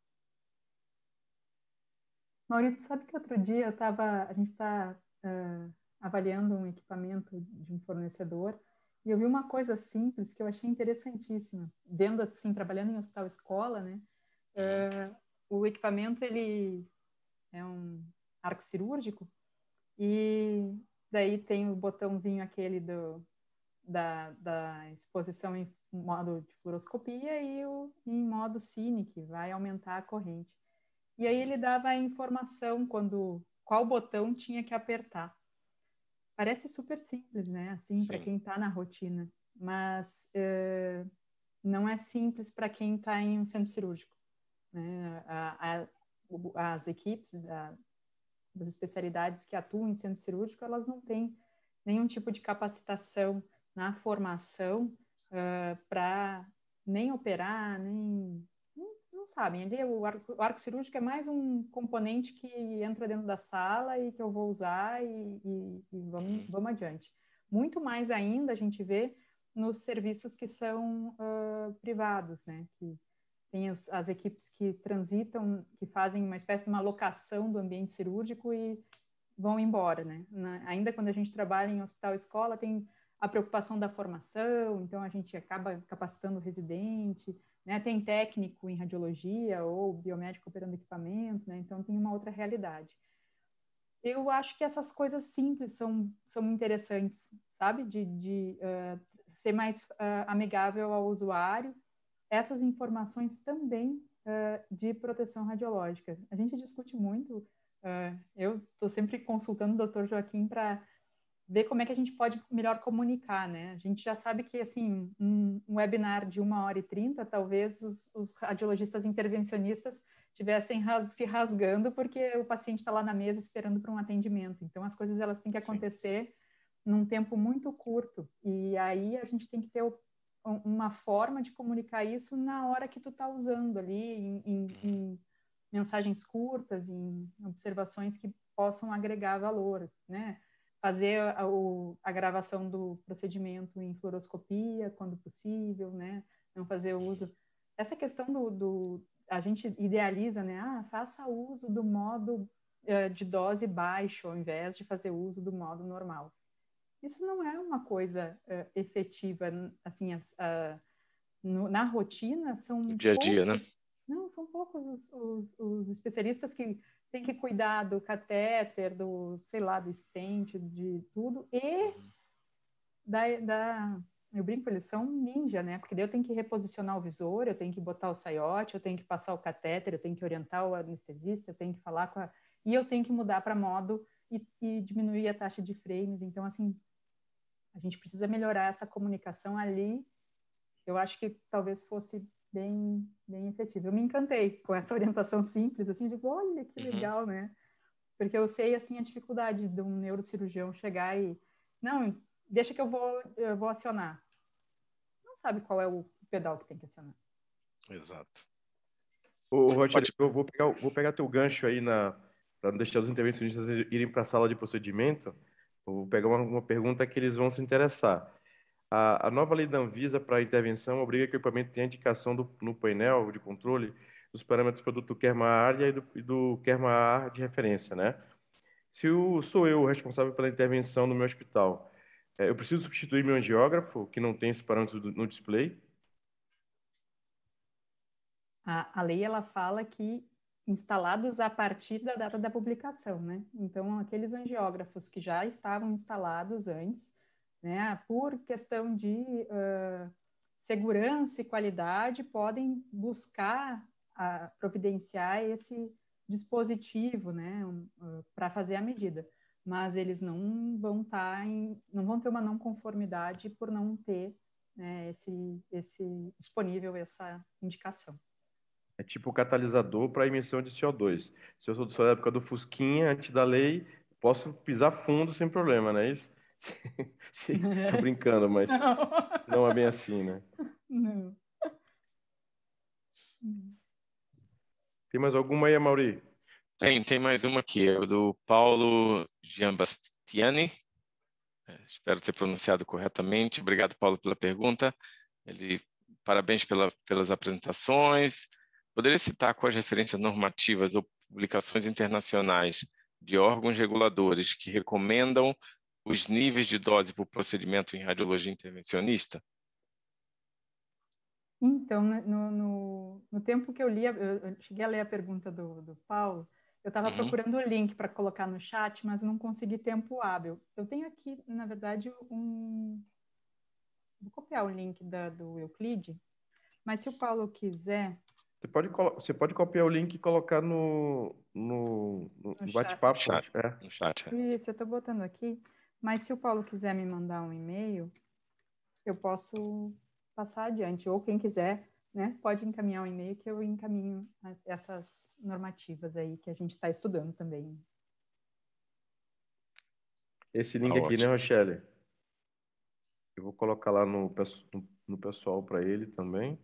Maurício, sabe que outro dia a gente está avaliando um equipamento de um fornecedor, e eu vi uma coisa simples que eu achei interessantíssima, vendo assim, trabalhando em hospital escola, né? O equipamento, ele é um arco cirúrgico, e daí tem o botãozinho aquele da exposição em modo de fluoroscopia e em modo cine, que vai aumentar a corrente. E aí ele dava a informação qual botão tinha que apertar. Parece super simples, né? Assim, para quem está na rotina, mas não é simples para quem está em um centro cirúrgico, né? As equipes das especialidades que atuam em centro cirúrgico, elas não têm nenhum tipo de capacitação na formação para nem operar, nem... Não sabem. Ali, o arco cirúrgico é mais um componente que entra dentro da sala e que eu vou usar e vamos adiante. Muito mais ainda a gente vê nos serviços que são privados, né? Que tem as equipes que transitam, que fazem uma espécie de uma locação do ambiente cirúrgico e vão embora, né? Ainda quando a gente trabalha em hospital-escola, tem a preocupação da formação, então a gente acaba capacitando o residente, né? Tem técnico em radiologia ou biomédico operando equipamento, né? Então tem uma outra realidade. Eu acho que essas coisas simples são interessantes, sabe? De ser mais amigável ao usuário. Essas informações também de proteção radiológica. A gente discute muito, eu estou sempre consultando o Dr. Joaquim para ver como é que a gente pode melhor comunicar, né? A gente já sabe que, assim, um webinar de 1h30, talvez os radiologistas intervencionistas estivessem se rasgando porque o paciente está lá na mesa esperando para um atendimento. Então, as coisas elas têm que acontecer num tempo muito curto. E aí a gente tem que ter uma forma de comunicar isso na hora que tu está usando ali, em mensagens curtas, em observações que possam agregar valor, né? Fazer a gravação do procedimento em fluoroscopia, quando possível, né? Não fazer uso... Essa questão a gente idealiza, né? Faça uso do modo de dose baixo, ao invés de fazer uso do modo normal. Isso não é uma coisa efetiva, assim, na rotina são no dia a dia, né? Não, são poucos os especialistas que têm que cuidar do catéter, do, sei lá, do stent, de tudo, e eu brinco, eles são ninja, né? Porque daí eu tenho que reposicionar o visor, eu tenho que botar o saiote, eu tenho que passar o catéter, eu tenho que orientar o anestesista, eu tenho que falar e eu tenho que mudar para modo e diminuir a taxa de frames. Então, assim, a gente precisa melhorar essa comunicação ali. Eu acho que talvez fosse bem efetivo. Eu me encantei com essa orientação simples, assim, digo, olha que legal, né? Porque eu sei, assim, a dificuldade de um neurocirurgião chegar e, não, deixa que eu vou acionar. Não sabe qual é o pedal que tem que acionar. Exato. Ô, Roger, eu vou pegar teu gancho aí para não deixar os intervencionistas irem para a sala de procedimento. Vou pegar uma pergunta que eles vão se interessar. A nova lei da Anvisa para intervenção obriga que o equipamento tenha indicação no painel de controle dos parâmetros do produto Kerma-AR e do Kerma-AR de referência, né? Se sou eu o responsável pela intervenção no meu hospital, eu preciso substituir meu angiógrafo, que não tem esse parâmetro no display? A lei, ela fala que instalados a partir da data da publicação, né? Então, aqueles angiógrafos que já estavam instalados antes, né, por questão de segurança e qualidade, podem buscar providenciar esse dispositivo, né, para fazer a medida. Mas eles não vão não vão ter uma não conformidade por não ter, né, esse disponível, essa indicação. É tipo o catalisador para emissão de CO2. Se eu sou da época do Fusquinha, antes da lei, posso pisar fundo sem problema, não é isso? Tô brincando, mas não é bem assim, né? Não. Tem mais alguma aí, Amaury? Tem mais uma aqui, é do Paulo Giambastiani. Espero ter pronunciado corretamente. Obrigado, Paulo, pela pergunta. Parabéns pelas apresentações. Poderia citar quais referências normativas ou publicações internacionais de órgãos reguladores que recomendam os níveis de dose por procedimento em radiologia intervencionista? Então, no tempo que eu li, eu cheguei a ler a pergunta do Paulo, eu estava procurando o link para colocar no chat, mas não consegui tempo hábil. Eu tenho aqui, na verdade, copiar o link do Euclid, mas se o Paulo quiser... Você pode copiar o link e colocar no bate-papo. No chat. Isso, eu estou botando aqui, mas se o Paulo quiser me mandar um e-mail, eu posso passar adiante, ou quem quiser, né, pode encaminhar um e-mail que eu encaminho essas normativas aí que a gente está estudando também. Esse link aqui, né, Rochelle? Eu vou colocar lá no pessoal para ele também.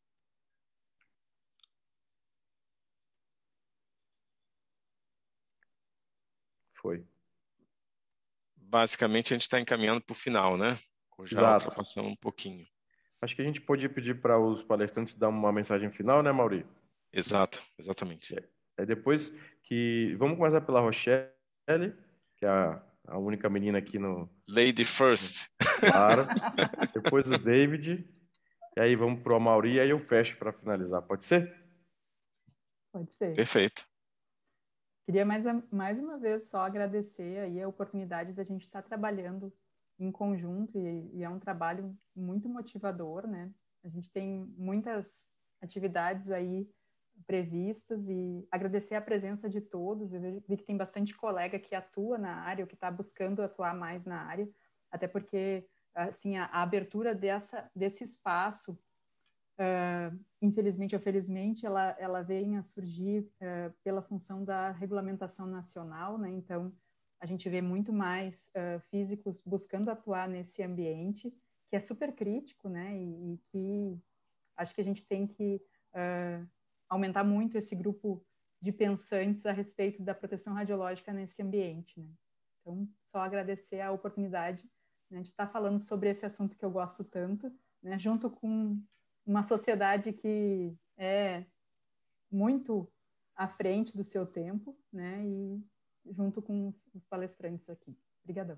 Foi. Basicamente, a gente está encaminhando para o final, né? Já ultrapassando um pouquinho. Acho que a gente podia pedir para os palestrantes dar uma mensagem final, né, Mauri? Exato, exatamente. Depois que... Vamos começar pela Rochelle, que é a única menina aqui no... Lady first. Claro. Depois o David. E aí vamos para o Mauri e aí eu fecho para finalizar. Pode ser? Pode ser. Perfeito. Queria mais uma vez só agradecer aí a oportunidade da gente estar trabalhando em conjunto e é um trabalho muito motivador, né? A gente tem muitas atividades aí previstas e agradecer a presença de todos. Eu vi que tem bastante colega que atua na área ou que está buscando atuar mais na área, até porque assim a abertura desse espaço, infelizmente ou felizmente, ela vem a surgir pela função da regulamentação nacional, né? Então, a gente vê muito mais físicos buscando atuar nesse ambiente, que é super crítico, né? E que acho que a gente tem que aumentar muito esse grupo de pensantes a respeito da proteção radiológica nesse ambiente, né? Então, só agradecer a oportunidade, né, de estar falando sobre esse assunto que eu gosto tanto, né, junto com uma sociedade que é muito à frente do seu tempo, né, e junto com os palestrantes aqui. Obrigadão.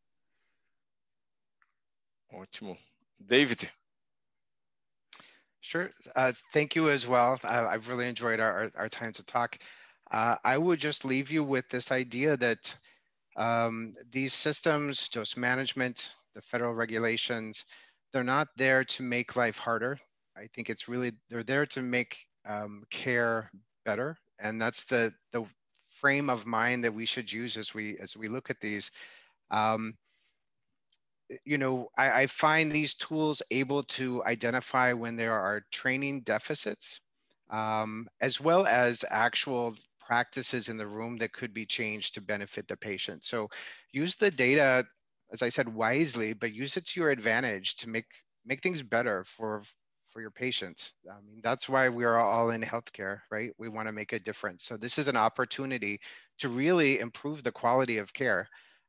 Ótimo. David. Sure. Thank you as well. I've really enjoyed our time to talk. I would just leave you with this idea that these systems, dose management, the federal regulations, they're not there to make life harder. I think it's really, they're there to make care better. And that's the frame of mind that we should use as we look at these. You know, I find these tools able to identify when there are training deficits, as well as actual practices in the room that could be changed to benefit the patient. So use the data, as I said, wisely, but use it to your advantage to make things better for your patients. I mean, that's why we are all in healthcare, right? We want to make a difference. So this is an opportunity to really improve the quality of care.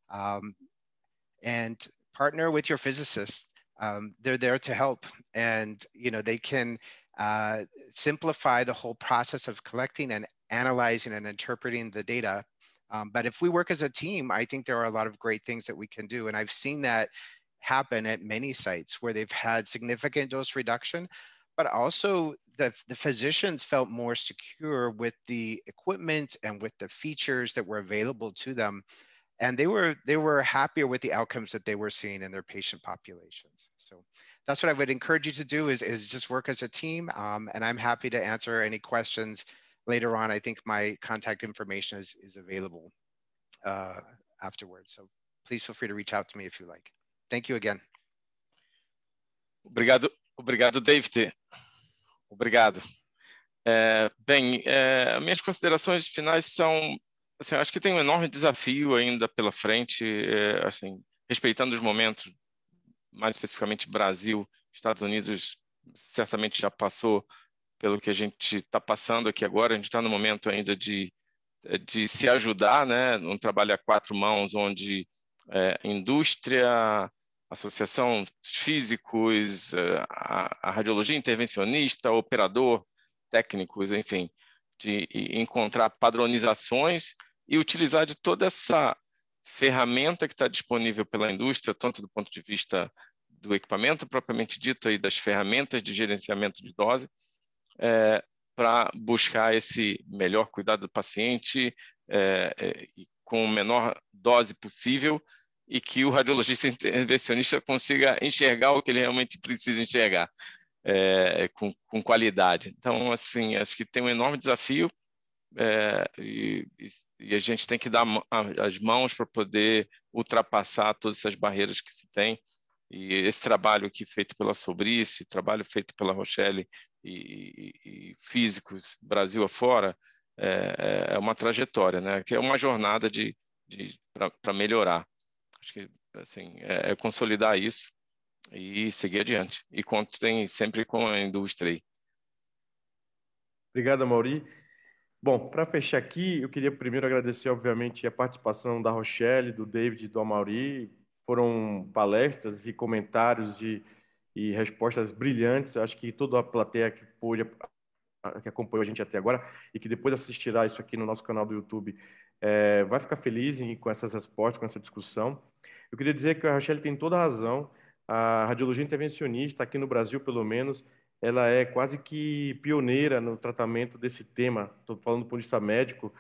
And partner with your physicists. They're there to help, and you know they can simplify the whole process of collecting and analyzing and interpreting the data. But if we work as a team, I think there are a lot of great things that we can do, and I've seen that happen at many sites where they've had significant dose reduction, but also the physicians felt more secure with the equipment and with the features that were available to them. And they were happier with the outcomes that they were seeing in their patient populations. So that's what I would encourage you to do is just work as a team. And I'm happy to answer any questions later on. I think my contact information is available afterwards. So please feel free to reach out to me if you like. Thank you again. Obrigado, David. Obrigado. Bem, minhas considerações finais são, assim, acho que tem um enorme desafio ainda pela frente, assim, respeitando os momentos, mais especificamente Brasil, Estados Unidos, certamente já passou pelo que a gente está passando aqui agora. A gente está no momento ainda de se ajudar, né, num trabalho a quatro mãos, onde indústria, associação físicos, a radiologia intervencionista, operador, técnicos, enfim, de encontrar padronizações e utilizar de toda essa ferramenta que está disponível pela indústria, tanto do ponto de vista do equipamento propriamente dito e das ferramentas de gerenciamento de dose, para buscar esse melhor cuidado do paciente com a menor dose possível e que o radiologista intervencionista consiga enxergar o que ele realmente precisa enxergar com qualidade. Então, assim, acho que tem um enorme desafio e a gente tem que dar as mãos para poder ultrapassar todas essas barreiras que se tem. E esse trabalho aqui feito pela Sobrice, trabalho feito pela Rochelle e físicos Brasil afora, é uma trajetória, né? Que é uma jornada para melhorar. Acho que assim, consolidar isso e seguir adiante. E contem sempre com a indústria aí. Obrigado, Amaury. Bom, para fechar aqui, eu queria primeiro agradecer, obviamente, a participação da Rochelle, do David e do Amaury. Foram palestras e comentários e respostas brilhantes. Acho que toda a plateia que acompanhou a gente até agora e que depois assistirá isso aqui no nosso canal do YouTube vai ficar feliz com essas respostas, com essa discussão. Eu queria dizer que a Rochelle tem toda a razão. A radiologia intervencionista, aqui no Brasil, pelo menos, ela é quase que pioneira no tratamento desse tema. Estou falando do ponto de vista médico,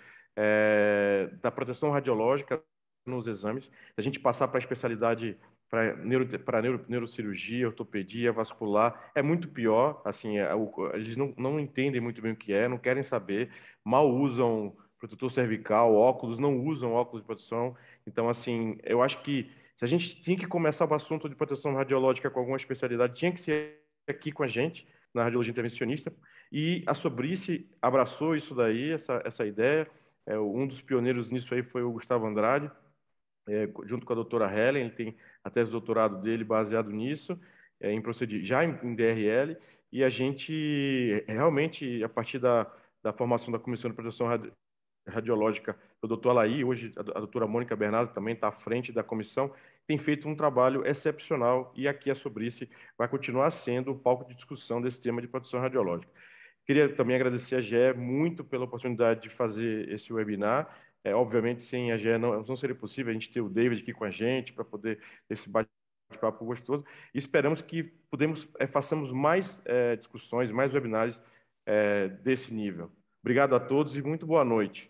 da proteção radiológica nos exames. Se a gente passar para a especialidade para neurocirurgia, ortopedia, vascular, é muito pior. Assim, eles não entendem muito bem o que é, não querem saber, mal usam protetor cervical, óculos, não usam óculos de proteção. Então, assim, eu acho que se a gente tinha que começar o assunto de proteção radiológica com alguma especialidade, tinha que ser aqui com a gente, na radiologia intervencionista, e a Sobrice abraçou isso daí, essa ideia. Um dos pioneiros nisso aí foi o Gustavo Andrade, junto com a doutora Helen. Ele tem a tese de doutorado dele baseado nisso, já em DRL, e a gente realmente, a partir da formação da Comissão de Proteção Radiológica do doutor Alaí, hoje a doutora Mônica Bernardo também está à frente da comissão, tem feito um trabalho excepcional, e aqui a Sobrice vai continuar sendo o palco de discussão desse tema de proteção radiológica. Queria também agradecer a GE muito pela oportunidade de fazer esse webinar. Obviamente, sem a GE não seria possível a gente ter o David aqui com a gente para poder ter esse bate-papo gostoso. E esperamos que façamos mais discussões, mais webinars desse nível. Obrigado a todos e muito boa noite.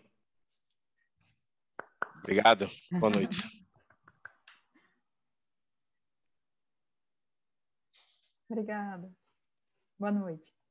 Obrigado. Boa noite. Obrigada. Boa noite.